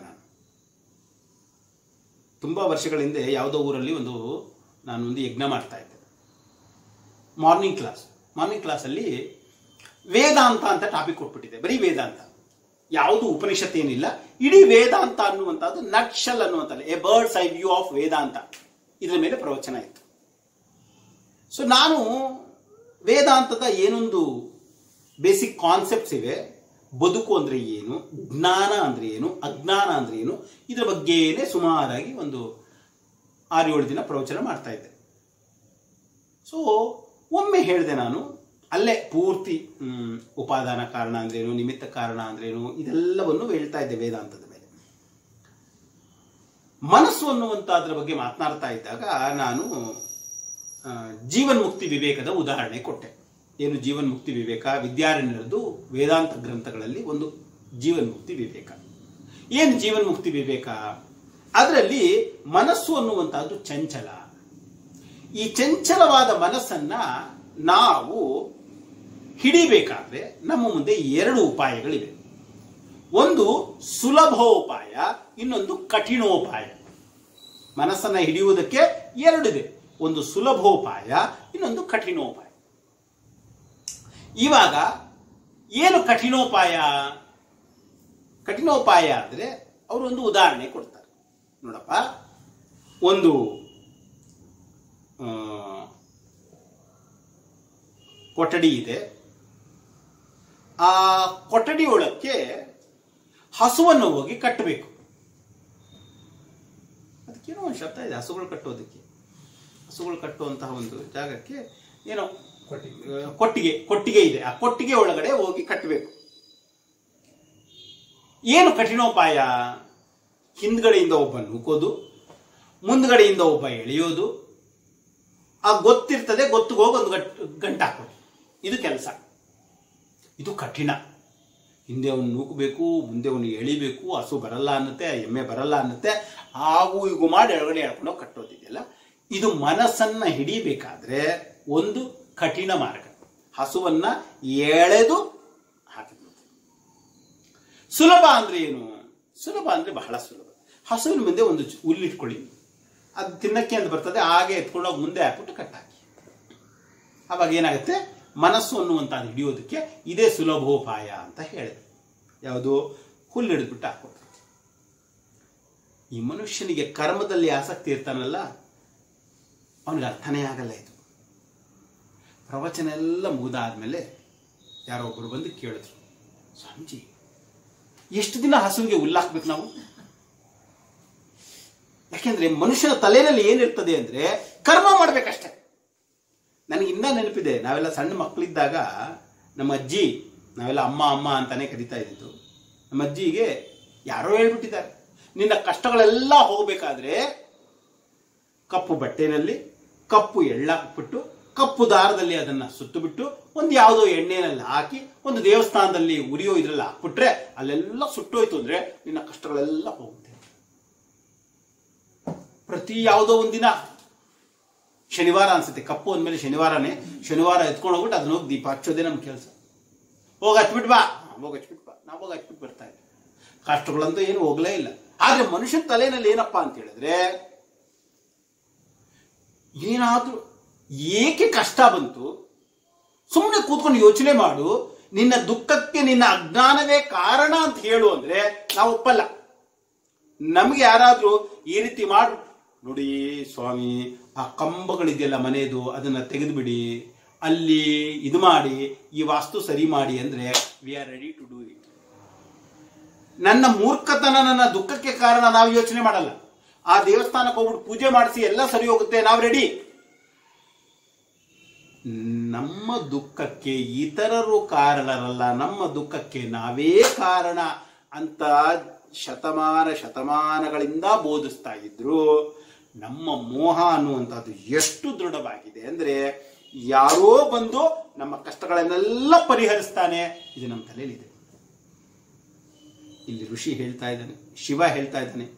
ತುಂಬಾ ವರ್ಷಗಳ ಹಿಂದೆ ಯಾವುದೋ ಊರಲ್ಲಿ ನಾನೊಂದು ಯಜ್ಞ ಮಾಡ್ತಾ ಇದ್ದೆ. ಮಾರ್ನಿಂಗ್ ಕ್ಲಾಸಲ್ಲಿ ವೇದಾಂತ ಅಂತ ಟಾಪಿಕ್ ಕೊಟ್ಬಿಟ್ಟಿದೆ. ಬರೀ ವೇದಾಂತ, ಯಾವುದು ಉಪನಿಷತ್ ಏನಿಲ್ಲ, ಇಡೀ ವೇದಾಂತ ಅನ್ನುವಂಥದ್ದು ನಟ್ಶಲ್ ಅನ್ನುವಂಥದ್ದು, a bird's eye view of Vedanta, ಇದರ ಮೇಲೆ ಪ್ರವಚನ ಇತ್ತು. ಸೊ ನಾನು ವೇದಾಂತದ ಏನೊಂದು ಬೇಸಿಕ್ ಕಾನ್ಸೆಪ್ಟ್ಸ್ ಇವೆ, ಬದುಕು ಅಂದ್ರೆ ಏನು, ಜ್ಞಾನ ಅಂದ್ರೆ ಏನು, ಅಜ್ಞಾನ ಅಂದ್ರೆ ಏನು, ಇದರ ಬಗ್ಗೆನೇ ಸುಮಾರಾಗಿ 6-7 ದಿನ ಪ್ರವಚನ ಮಾಡ್ತಾ ಇದ್ದೆ. ಸೊ ಒಮ್ಮೆ ಹೇಳಿದೆ ನಾನು, ಅಲ್ಲೇ ಪೂರ್ತಿ ಉಪಾದಾನ ಕಾರಣ ಅಂದ್ರೇನು, ನಿಮಿತ್ತ ಕಾರಣ ಅಂದ್ರೇನು, ಇದೆಲ್ಲವನ್ನು ಹೇಳ್ತಾ ಇದ್ದೆ ವೇದಾಂತದ ಮೇಲೆ. ಮನಸ್ಸು ಅನ್ನುವಂಥದ್ರ ಬಗ್ಗೆ ಮಾತನಾಡ್ತಾ ಇದ್ದಾಗ ನಾನು ಜೀವನ್ಮುಕ್ತಿ ವಿವೇಕದ ಉದಾಹರಣೆ ಕೊಟ್ಟೆ. ಏನು ಜೀವನ್ಮುಕ್ತಿ ವಿವೇಕ? ವಿದ್ಯಾರಣ್ಯರದು ವೇದಾಂತ ಗ್ರಂಥಗಳಲ್ಲಿ ಒಂದು ಜೀವನ್ಮುಕ್ತಿ ವಿವೇಕ. ಏನು ಜೀವನ್ಮುಕ್ತಿ ವಿವೇಕ? ಅದರಲ್ಲಿ ಮನಸ್ಸು ಅನ್ನುವಂಥದ್ದು ಚಂಚಲ. ಈ ಚಂಚಲವಾದ ಮನಸ್ಸನ್ನ ನಾವು ಹಿಡಿಬೇಕಾದ್ರೆ ನಮ್ಮ ಮುಂದೆ 2 ಉಪಾಯಗಳಿವೆ. ಒಂದು ಸುಲಭೋಪಾಯ, ಇನ್ನೊಂದು ಕಠಿಣೋಪಾಯ. ಮನಸ್ಸನ್ನ ಹಿಡಿಯುವುದಕ್ಕೆ 2 ಇದೆ, ಒಂದು ಸುಲಭೋಪಾಯ, ಇನ್ನೊಂದು ಕಠಿಣೋಪಾಯ. ಇವಾಗ ಏನು ಕಠಿಣೋಪಾಯ? ಕಠಿಣೋಪಾಯ ಅಂದ್ರೆ ಅವರು ಒಂದು ಉದಾಹರಣೆ ಕೊಡ್ತಾರೆ. ನೋಡಪ್ಪ, ಒಂದು ಕೊಠಡಿ ಇದೆ. ಆ ಕೊಠಡಿ ಒಳಕ್ಕೆ ಹಸುವನ್ನು ಹೋಗಿ ಕಟ್ಟಬೇಕು. ಅದಕ್ಕೇನೋ ಒಂದು ಶಬ್ದ ಇದೆ, ಹಸುಗಳು ಕಟ್ಟೋದಕ್ಕೆ. ಹಸುಗಳು ಕಟ್ಟುವಂತಹ ಒಂದು ಜಾಗಕ್ಕೆ ಏನೋ ಕೊಟ್ಟಿಗೆ ಇದೆ. ಆ ಕೊಟ್ಟಿಗೆ ಒಳಗಡೆ ಹೋಗಿ ಕಟ್ಟಬೇಕು. ಏನು ಕಠಿಣೋಪಾಯ? ಹಿಂದ್ಗಡೆಯಿಂದ ಒಬ್ಬ ನೂಕೋದು, ಮುಂದ್ಗಡೆಯಿಂದ ಒಬ್ಬ ಎಳೆಯೋದು. ಆ ಗೊತ್ತಿರ್ತದೆ, ಗೊತ್ತಿಗೆ ಹೋಗಿ ಒಂದು ಗಂಟೆ ಹಾಕೋದು. ಇದು ಕೆಲಸ. ಇದು ಕಠಿಣ. ಹಿಂದೆ ಅವನು ನೂಕಬೇಕು, ಮುಂದೆ ಅವನು ಎಳಿಬೇಕು. ಹಸು ಬರಲ್ಲ ಅನ್ನತ್ತೆ, ಎಮ್ಮೆ ಬರಲ್ಲ ಅನ್ನತ್ತೆ, ಹಾಗೂ ಹೀಗೂ ಮಾಡಿ ಎಳಗಡೆ ಎಳ್ಕೊಂಡು ಕಟ್ಟೋದಿದೆಯಲ್ಲ, ಇದು ಮನಸ್ಸನ್ನ ಹಿಡಿಬೇಕಾದ್ರೆ ಒಂದು ಕಠಿಣ ಮಾರ್ಗ. ಹಸುವನ್ನ ಎಳೆದು ಹಾಕಿದ್ರು. ಸುಲಭ ಅಂದ್ರೆ ಏನು? ಸುಲಭ ಅಂದ್ರೆ ಬಹಳ ಸುಲಭ. ಹಸುವಿನ ಮುಂದೆ ಒಂದು ಹುಲ್ಲಿಟ್ಕೊಳ್ಳಿ, ಅದು ತಿನ್ನಕ್ಕೆ ಅಂತ ಬರ್ತದೆ, ಹಾಗೆ ಎತ್ಕೊಂಡೋಗಿ ಮುಂದೆ ಹಾಕ್ಬಿಟ್ಟು ಕಟ್ಟಾಕಿ. ಅವಾಗ ಏನಾಗುತ್ತೆ? ಮನಸ್ಸು ಅನ್ನುವಂಥದ್ದು ಹಿಡಿಯೋದಕ್ಕೆ ಇದೇ ಸುಲಭೋಪಾಯ ಅಂತ ಹೇಳಿದೆ. ಯಾವುದು? ಹುಲ್ಲು ಹಿಡಿದ್ಬಿಟ್ಟು ಹಾಕೋದು. ಈ ಮನುಷ್ಯನಿಗೆ ಕರ್ಮದಲ್ಲಿ ಆಸಕ್ತಿ ಇರ್ತಾನಲ್ಲ, ಅವನಿಗೆ ಅರ್ಥನೇ ಆಗಲ್ಲ ಇದು. ಪ್ರವಚನ ಎಲ್ಲ ಮುಗಿದಾದ್ಮೇಲೆ ಯಾರೋ ಒಬ್ಬರು ಬಂದು ಕೇಳಿದ್ರು, ಸ್ವಾಮೀಜಿ ಎಷ್ಟು ದಿನ ಹಸುವಿಗೆ ಹುಲ್ಲಾಕ್ಬೇಕು ನಾವು? ಯಾಕೆಂದ್ರೆ ಮನುಷ್ಯನ ತಲೆಯಲ್ಲಿ ಏನಿರ್ತದೆ ಅಂದ್ರೆ ಕರ್ಮ ಮಾಡ್ಬೇಕಷ್ಟೆ. ನನಗೆ ಇನ್ನೂ ನೆನಪಿದೆ, ನಾವೆಲ್ಲ ಸಣ್ಣ ಮಕ್ಕಳಿದ್ದಾಗ ನಮ್ಮ ಅಜ್ಜಿ, ನಾವೆಲ್ಲ ಅಮ್ಮ ಅಮ್ಮ ಅಂತಾನೆ ಕರಿತಾ ಇದ್ದಿದ್ದು, ನಮ್ಮ ಅಜ್ಜಿಗೆ ಯಾರೋ ಹೇಳ್ಬಿಟ್ಟಿದ್ದಾರೆ, ನಿನ್ನ ಕಷ್ಟಗಳೆಲ್ಲ ಹೋಗ್ಬೇಕಾದ್ರೆ ಕಪ್ಪು ಬಟ್ಟೆನಲ್ಲಿ ಕಪ್ಪು ಎಳ್ಳಾಕ್ಬಿಟ್ಟು ಕಪ್ಪು ದಾರದಲ್ಲಿ ಅದನ್ನ ಸುತ್ತು ಬಿಟ್ಟು ಒಂದು ಯಾವುದೋ ಎಣ್ಣೆನಲ್ಲಿ ಹಾಕಿ ಒಂದು ದೇವಸ್ಥಾನದಲ್ಲಿ ಉರಿಯೋ ಇದ್ರಲ್ಲಿ ಹಾಕ್ಬಿಟ್ರೆ ಅಲ್ಲೆಲ್ಲ ಸುಟ್ಟೋಯ್ತು ಅಂದ್ರೆ ನಿನ್ನ ಕಷ್ಟಗಳೆಲ್ಲ ಹೋಗುತ್ತೆ. ಪ್ರತಿ ಯಾವುದೋ ಒಂದಿನ ಶನಿವಾರ ಅನ್ಸುತ್ತೆ, ಕಪ್ಪು ಅಂದ್ಮೇಲೆ ಶನಿವಾರನೇ, ಶನಿವಾರ ಎತ್ಕೊಂಡು ಹೋಗ್ಬಿಟ್ಟು ಅದನ್ನ ಹೋಗಿ ದೀಪ ಹಚ್ಚೋದೇ ನಮ್ ಕೆಲಸ. ಹೋಗಿ ಹಚ್ಬಿಟ್ ಬಾ, ನಾವು ಹೋಗಿ ಹಚ್ಬಿಟ್ಟು ಬರ್ತಾ ಇದ್ವಿ. ಕಷ್ಟಗಳಂತೂ ಏನು ಹೋಗ್ಲೇ ಇಲ್ಲ. ಆದ್ರೆ ಮನುಷ್ಯನ ತಲೆನಲ್ಲಿ ಏನಪ್ಪಾ ಅಂತ ಹೇಳಿದ್ರೆ, ಏನಾದ್ರೂ ಏಕೆ ಕಷ್ಟ ಬಂತು ಸುಮ್ಮನೆ ಕೂತ್ಕೊಂಡು ಯೋಚನೆ ಮಾಡು, ನಿನ್ನ ದುಃಖಕ್ಕೆ ನಿನ್ನ ಅಜ್ಞಾನವೇ ಕಾರಣ ಅಂತ ಹೇಳು ಅಂದ್ರೆ ನಾವು ಒಪ್ಪಲ್ಲ. ನಮ್ಗೆ ಯಾರಾದ್ರೂ ಈ ರೀತಿ ಮಾಡು, ನೋಡಿ ಸ್ವಾಮಿ ಆ ಕಂಬಗಳಿದೆಯಲ್ಲ ಮನೆಯದು ಅದನ್ನ ತೆಗೆದು ಬಿಡಿ, ಅಲ್ಲಿ ಇದು ಮಾಡಿ, ಈ ವಾಸ್ತು ಸರಿ ಮಾಡಿ ಅಂದ್ರೆ we are ready to do it. ನನ್ನ ಮೂರ್ಖತನ, ನನ್ನ ದುಃಖಕ್ಕೆ ಕಾರಣ ನಾವು ಯೋಚನೆ ಮಾಡಲ್ಲ. ಆ ದೇವಸ್ಥಾನಕ್ಕೆ ಹೋಗ್ಬಿಟ್ಟು ಪೂಜೆ ಮಾಡಿಸಿ ಎಲ್ಲ ಸರಿ ಹೋಗುತ್ತೆ, ನಾವು ರೆಡಿ. ನಮ್ಮ ದುಃಖಕ್ಕೆ ಇತರರು ಕಾರಣರಲ್ಲ, ನಮ್ಮ ದುಃಖಕ್ಕೆ ನಾವೇ ಕಾರಣ ಅಂತ ಶತಮಾನಗಳಿಂದ ಬೋಧಿಸ್ತಾ ಇದ್ರು. ನಮ್ಮ ಮೋಹ ಅನ್ನುವಂಥದ್ದು ಎಷ್ಟು ದೃಢವಾಗಿದೆ ಅಂದ್ರೆ ಯಾರೋ ಬಂದು ನಮ್ಮ ಕಷ್ಟಗಳನ್ನೆಲ್ಲ ಪರಿಹರಿಸ್ತಾನೆ, ಇದು ನಮ್ಮ ತಲೆಯಲ್ಲಿದೆ. ಇಲ್ಲಿ ಋಷಿ ಹೇಳ್ತಾ ಇದ್ದಾನೆ, ಶಿವ ಹೇಳ್ತಾ ಇದ್ದಾನೆ,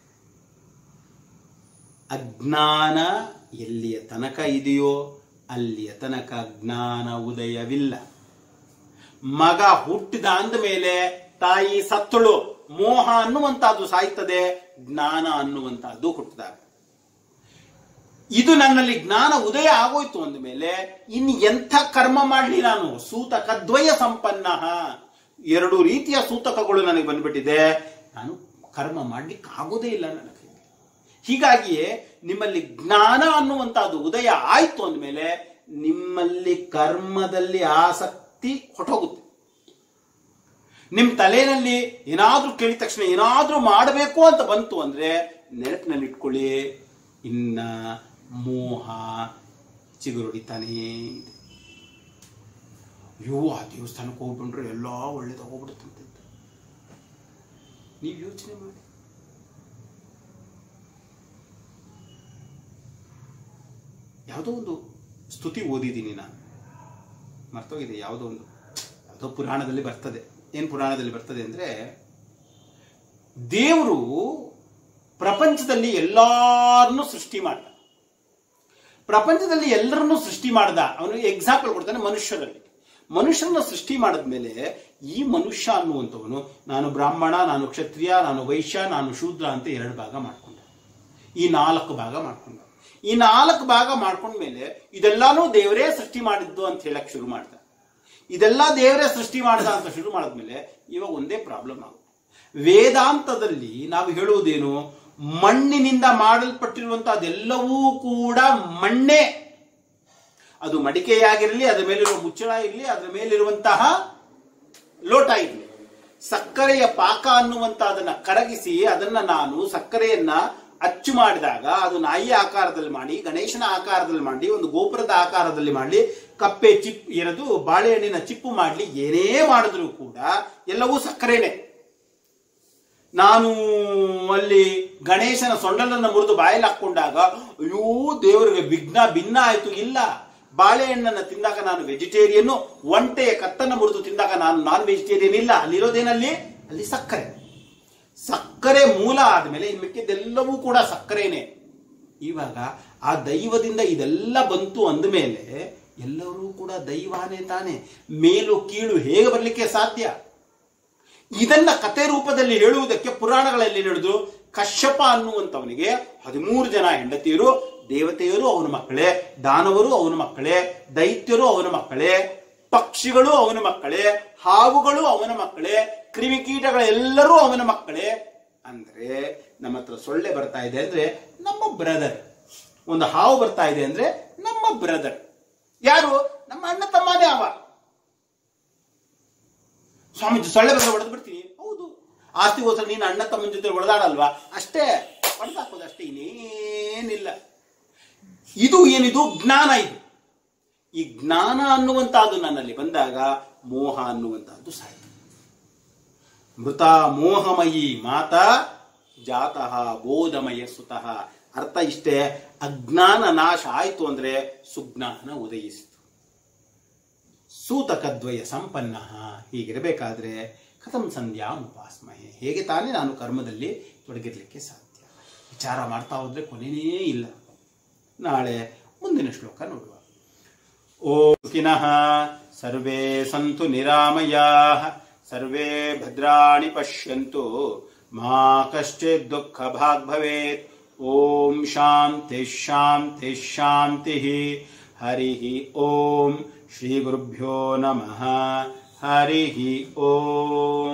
ಅಜ್ಞಾನ ಎಲ್ಲಿಯ ತನಕ ಇದೆಯೋ ಅಲ್ಲಿಯ ತನಕ ಜ್ಞಾನ ಉದಯವಿಲ್ಲ. ಮಗ ಹುಟ್ಟಿದ ಅಂದ ಮೇಲೆ ತಾಯಿ ಸತ್ತಳು, ಮೋಹ ಅನ್ನುವಂತಹದ್ದು ಸಾಯ್ತದೆ, ಜ್ಞಾನ ಅನ್ನುವಂತಹದ್ದು ಹುಟ್ಟಿದಾಗ. ಇದು ನನ್ನಲ್ಲಿ ಜ್ಞಾನ ಉದಯ ಆಗೋಯ್ತು ಅಂದ ಮೇಲೆ ಇನ್ನು ಎಂಥ ಕರ್ಮ ಮಾಡಲಿ ನಾನು? ಸೂತಕದ್ವಯ ಸಂಪನ್ನ, ಎರಡು ರೀತಿಯ ಸೂತಕಗಳು ನನಗೆ ಬಂದ್ಬಿಟ್ಟಿದೆ, ನಾನು ಕರ್ಮ ಮಾಡ್ಲಿಕ್ಕೆ ಆಗೋದೇ ಇಲ್ಲ ನನಗೆ. ಹೀಗಾಗಿಯೇ ನಿಮ್ಮಲ್ಲಿ ಜ್ಞಾನ ಅನ್ನುವಂತಹದ್ದು ಉದಯ ಆಯ್ತು ಅಂದಮೇಲೆ ನಿಮ್ಮಲ್ಲಿ ಕರ್ಮದಲ್ಲಿ ಆಸಕ್ತಿ ಹೊಟ್ಟೋಗುತ್ತೆ. ನಿಮ್ ತಲೆಯಲ್ಲಿ ಏನಾದ್ರೂ ಕೇಳಿದ ತಕ್ಷಣ ಏನಾದ್ರೂ ಮಾಡಬೇಕು ಅಂತ ಬಂತು ಅಂದ್ರೆ ನೆನಪಿನಲ್ಲಿ ಇಟ್ಕೊಳ್ಳಿ, ಇನ್ನ ಮೋಹ ಚಿಗುರುಡಿತಾನೇ ಇದೆ. ಅಯ್ಯೋ ಆ ದೇವಸ್ಥಾನಕ್ಕೆ ಹೋಗ್ಬಿಟ್ರೆ ಎಲ್ಲ ಒಳ್ಳೇದಾಗೋಗ್ಬಿಡುತ್ತಂತೆ. ನೀವು ಯೋಚನೆ ಮಾಡಿ. ಯಾವುದೋ ಒಂದು ಸ್ತುತಿ ಓದಿದ್ದೀನಿ ನಾನು, ಮರ್ತೋಗಿದೆ, ಯಾವುದೋ ಪುರಾಣದಲ್ಲಿ ಬರ್ತದೆ. ಏನು ಪುರಾಣದಲ್ಲಿ ಬರ್ತದೆ ಅಂದ್ರೆ, ದೇವರು ಪ್ರಪಂಚದಲ್ಲಿ ಎಲ್ಲರನ್ನೂ ಸೃಷ್ಟಿ ಮಾಡ್ದ. ಪ್ರಪಂಚದಲ್ಲಿ ಎಲ್ಲರನ್ನೂ ಸೃಷ್ಟಿ ಮಾಡ್ದ. ಅವನು ಎಕ್ಸಾಂಪಲ್ ಕೊಡ್ತಾನೆ ಮನುಷ್ಯರನ್ನ ಸೃಷ್ಟಿ ಮಾಡಿದ್ಮೇಲೆ ಈ ಮನುಷ್ಯ ಅನ್ನುವಂಥವನು ನಾನು ಬ್ರಾಹ್ಮಣ, ನಾನು ಕ್ಷತ್ರಿಯ, ನಾನು ವೈಶ್ಯ, ನಾನು ಶೂದ್ರ ಅಂತ 2 ಭಾಗ ಮಾಡ್ಕೊಂಡ. ಈ 4 ಭಾಗ ಮಾಡ್ಕೊಂಡ. ಈ 4 ಭಾಗ ಮಾಡ್ಕೊಂಡ್ಮೇಲೆ ಇದೆಲ್ಲಾನು ದೇವರೇ ಸೃಷ್ಟಿ ಮಾಡಿದ್ದು ಅಂತ ಹೇಳಕ್ ಶುರು ಮಾಡ್ದ. ಇದೆಲ್ಲ ದೇವರೇ ಸೃಷ್ಟಿ ಮಾಡ್ದ ಅಂತ ಶುರು ಮಾಡಿದ್ಮೇಲೆ ಇವಾಗ ಒಂದೇ ಪ್ರಾಬ್ಲಮ್ ಆಗುತ್ತೆ. ವೇದಾಂತದಲ್ಲಿ ನಾವು ಹೇಳುವುದೇನು, ಮಣ್ಣಿನಿಂದ ಮಾಡಲ್ಪಟ್ಟಿರುವಂತಹದೆಲ್ಲವೂ ಕೂಡ ಮಣ್ಣೆ. ಅದು ಮಡಿಕೆಯಾಗಿರಲಿ, ಅದರ ಮೇಲಿರುವ ಮುಚ್ಚಳ ಇರಲಿ, ಅದರ ಮೇಲಿರುವಂತಹ ಲೋಟ ಇರಲಿ, ಸಕ್ಕರೆಯ ಪಾಕ ಅನ್ನುವಂತಹದನ್ನ ಕರಗಿಸಿ ಅದನ್ನ ನಾನು ಸಕ್ಕರೆಯನ್ನ ಅಚ್ಚು ಮಾಡಿದಾಗ ಅದು ನಾಯಿಯ ಆಕಾರದಲ್ಲಿ ಮಾಡಿ, ಗಣೇಶನ ಆಕಾರದಲ್ಲಿ ಮಾಡಿ, ಒಂದು ಗೋಪುರದ ಆಕಾರದಲ್ಲಿ ಮಾಡಲಿ, ಕಪ್ಪೆ ಚಿಪ್ ಏನದು ಬಾಳೆಹಣ್ಣಿನ ಚಿಪ್ಪು ಮಾಡಲಿ, ಏನೇ ಮಾಡಿದ್ರು ಕೂಡ ಎಲ್ಲವೂ ಸಕ್ಕರೆನೆ. ನಾನು ಅಲ್ಲಿ ಗಣೇಶನ ಸೊಂಡಲನ್ನು ಮುರಿದು ಬಾಯಲ್ಲಿ ಹಾಕೊಂಡಾಗ ಅಯ್ಯೋ ದೇವರಿಗೆ ಭಿನ್ನ ಆಯ್ತು. ಇಲ್ಲ, ಬಾಳೆಹಣ್ಣನ್ನು ತಿಂದಾಗ ನಾನು ವೆಜಿಟೇರಿಯನ್, ಒಂಟೆಯ ಕತ್ತನ್ನು ಮುರಿದು ತಿಂದಾಗ ನಾನು ನಾನ್ ವೆಜಿಟೇರಿಯನ್. ಇಲ್ಲ, ಅಲ್ಲಿರೋದೇನಲ್ಲಿ ಅಲ್ಲಿ ಸಕ್ಕರೆ. ಸಕ್ಕರೆ ಮೂಲ ಆದ್ಮೇಲೆ ಇನ್ ಮಿಕ್ಕಿದ್ದೆಲ್ಲವೂ ಕೂಡ ಸಕ್ಕರೆನೆ. ಇವಾಗ ಆ ದೈವದಿಂದ ಇದೆಲ್ಲ ಬಂತು ಅಂದಮೇಲೆ ಎಲ್ಲರೂ ಕೂಡ ದೈವಾನೇ ತಾನೆ. ಮೇಲು ಕೀಳು ಹೇಗೆ ಬರಲಿಕ್ಕೆ ಸಾಧ್ಯ? ಇದನ್ನ ಕತೆ ರೂಪದಲ್ಲಿ ಹೇಳುವುದಕ್ಕೆ ಪುರಾಣಗಳಲ್ಲಿ ನಡೆದು ಕಶ್ಯಪ ಅನ್ನುವಂಥವನಿಗೆ 13 ಜನ ಹೆಂಡತಿಯರು, ದೇವತೆಯರು ಅವನ ಮಕ್ಕಳೇ, ದಾನವರು ಅವನ ಮಕ್ಕಳೇ, ದೈತ್ಯರು ಅವನ ಮಕ್ಕಳೇ, ಪಕ್ಷಿಗಳು ಅವನ ಮಕ್ಕಳೇ, ಹಾವುಗಳು ಅವನ ಮಕ್ಕಳೇ, ಕ್ರಿಮಿಕೀಟಗಳೆಲ್ಲರೂ ಅವನ ಮಕ್ಕಳೇ. ಅಂದ್ರೆ ನಮ್ಮ ಹತ್ರ ಸೊಳ್ಳೆ ಬರ್ತಾ ಇದೆ ಅಂದ್ರೆ ನಮ್ಮ ಬ್ರದರ್, ಒಂದು ಹಾವು ಬರ್ತಾ ಇದೆ ಅಂದ್ರೆ ನಮ್ಮ ಬ್ರದರ್. ಯಾರು? ನಮ್ಮ ಅಣ್ಣ ತಮ್ಮನೇ ಅವ. ಸ್ವಾಮೀಜಿ ಸೊಳ್ಳೆ ಬಂದ್ರೆ ಹೊಡೆದು ಬಿಡ್ತೀನಿ. ಹೌದು, ಆಸ್ತಿಗೋಸ್ಕರ ನೀನು ಅಣ್ಣ ತಮ್ಮನ ಜೊತೆ ಹೊಡೆದಾಡಲ್ವಾ, ಅಷ್ಟೇ ಹೊಡೆದಾಕೋದು ಅಷ್ಟೇ, ಇನ್ನೇನಿಲ್ಲ. ಇದು ಏನಿದು ಜ್ಞಾನ. ಇದು ಈ ಜ್ಞಾನ ಅನ್ನುವಂತಹದ್ದು ನನ್ನಲ್ಲಿ ಬಂದಾಗ ಮೋಹ ಅನ್ನುವಂತಹದ್ದು ಸಾಯ್ತು. ಮೃತ ಮೋಹಮಯಿ ಮಾತಾ ಜಾತಃ ಬೋಧಮಯ ಸುತಃ. ಅರ್ಥ ಇಷ್ಟೇ, ಅಜ್ಞಾನ ನಾಶ ಆಯಿತು ಅಂದ್ರೆ ಸುಜ್ಞಾನ ಉದಯಿಸಿತು. ಸೂತಕದ್ವಯ ಸಂಪನ್ನ. ಹೀಗಿರಬೇಕಾದ್ರೆ ಕಥಂ ಸಂಧ್ಯಾ ಉಪಾಸ್ಮಹೆ, ಹೇಗೆ ತಾನೇ ನಾನು ಕರ್ಮದಲ್ಲಿ ತೊಡಗಿರ್ಲಿಕ್ಕೆ ಸಾಧ್ಯ? ವಿಚಾರ ಮಾಡ್ತಾ ಹೋದ್ರೆ ಕೊನೆಯೇ ಇಲ್ಲ. ನಾಳೆ ಮುಂದಿನ ಶ್ಲೋಕ ನೋಡುವ. ಓಂ ಸುಖಿನಃ ಸರ್ವೇ ಸಂತು ನಿರಾಮಯಾಃ, ಸರ್ವೇ ಭದ್ರಾಣಿ ಪಶ್ಯಂತು, ಮಾ ಕಶ್ಚಿತ್ ದುಃಖ ಭಾಗ್ ಭವೇತ್. ಓಂ ಶಾಂತಿ ಶಾಂತಿ ಶಾಂತಿ. ಹರಿ ಓಂ. ಶ್ರೀ ಗುರುಭ್ಯೋ ನಮಃ. ಹರಿ ಓಂ.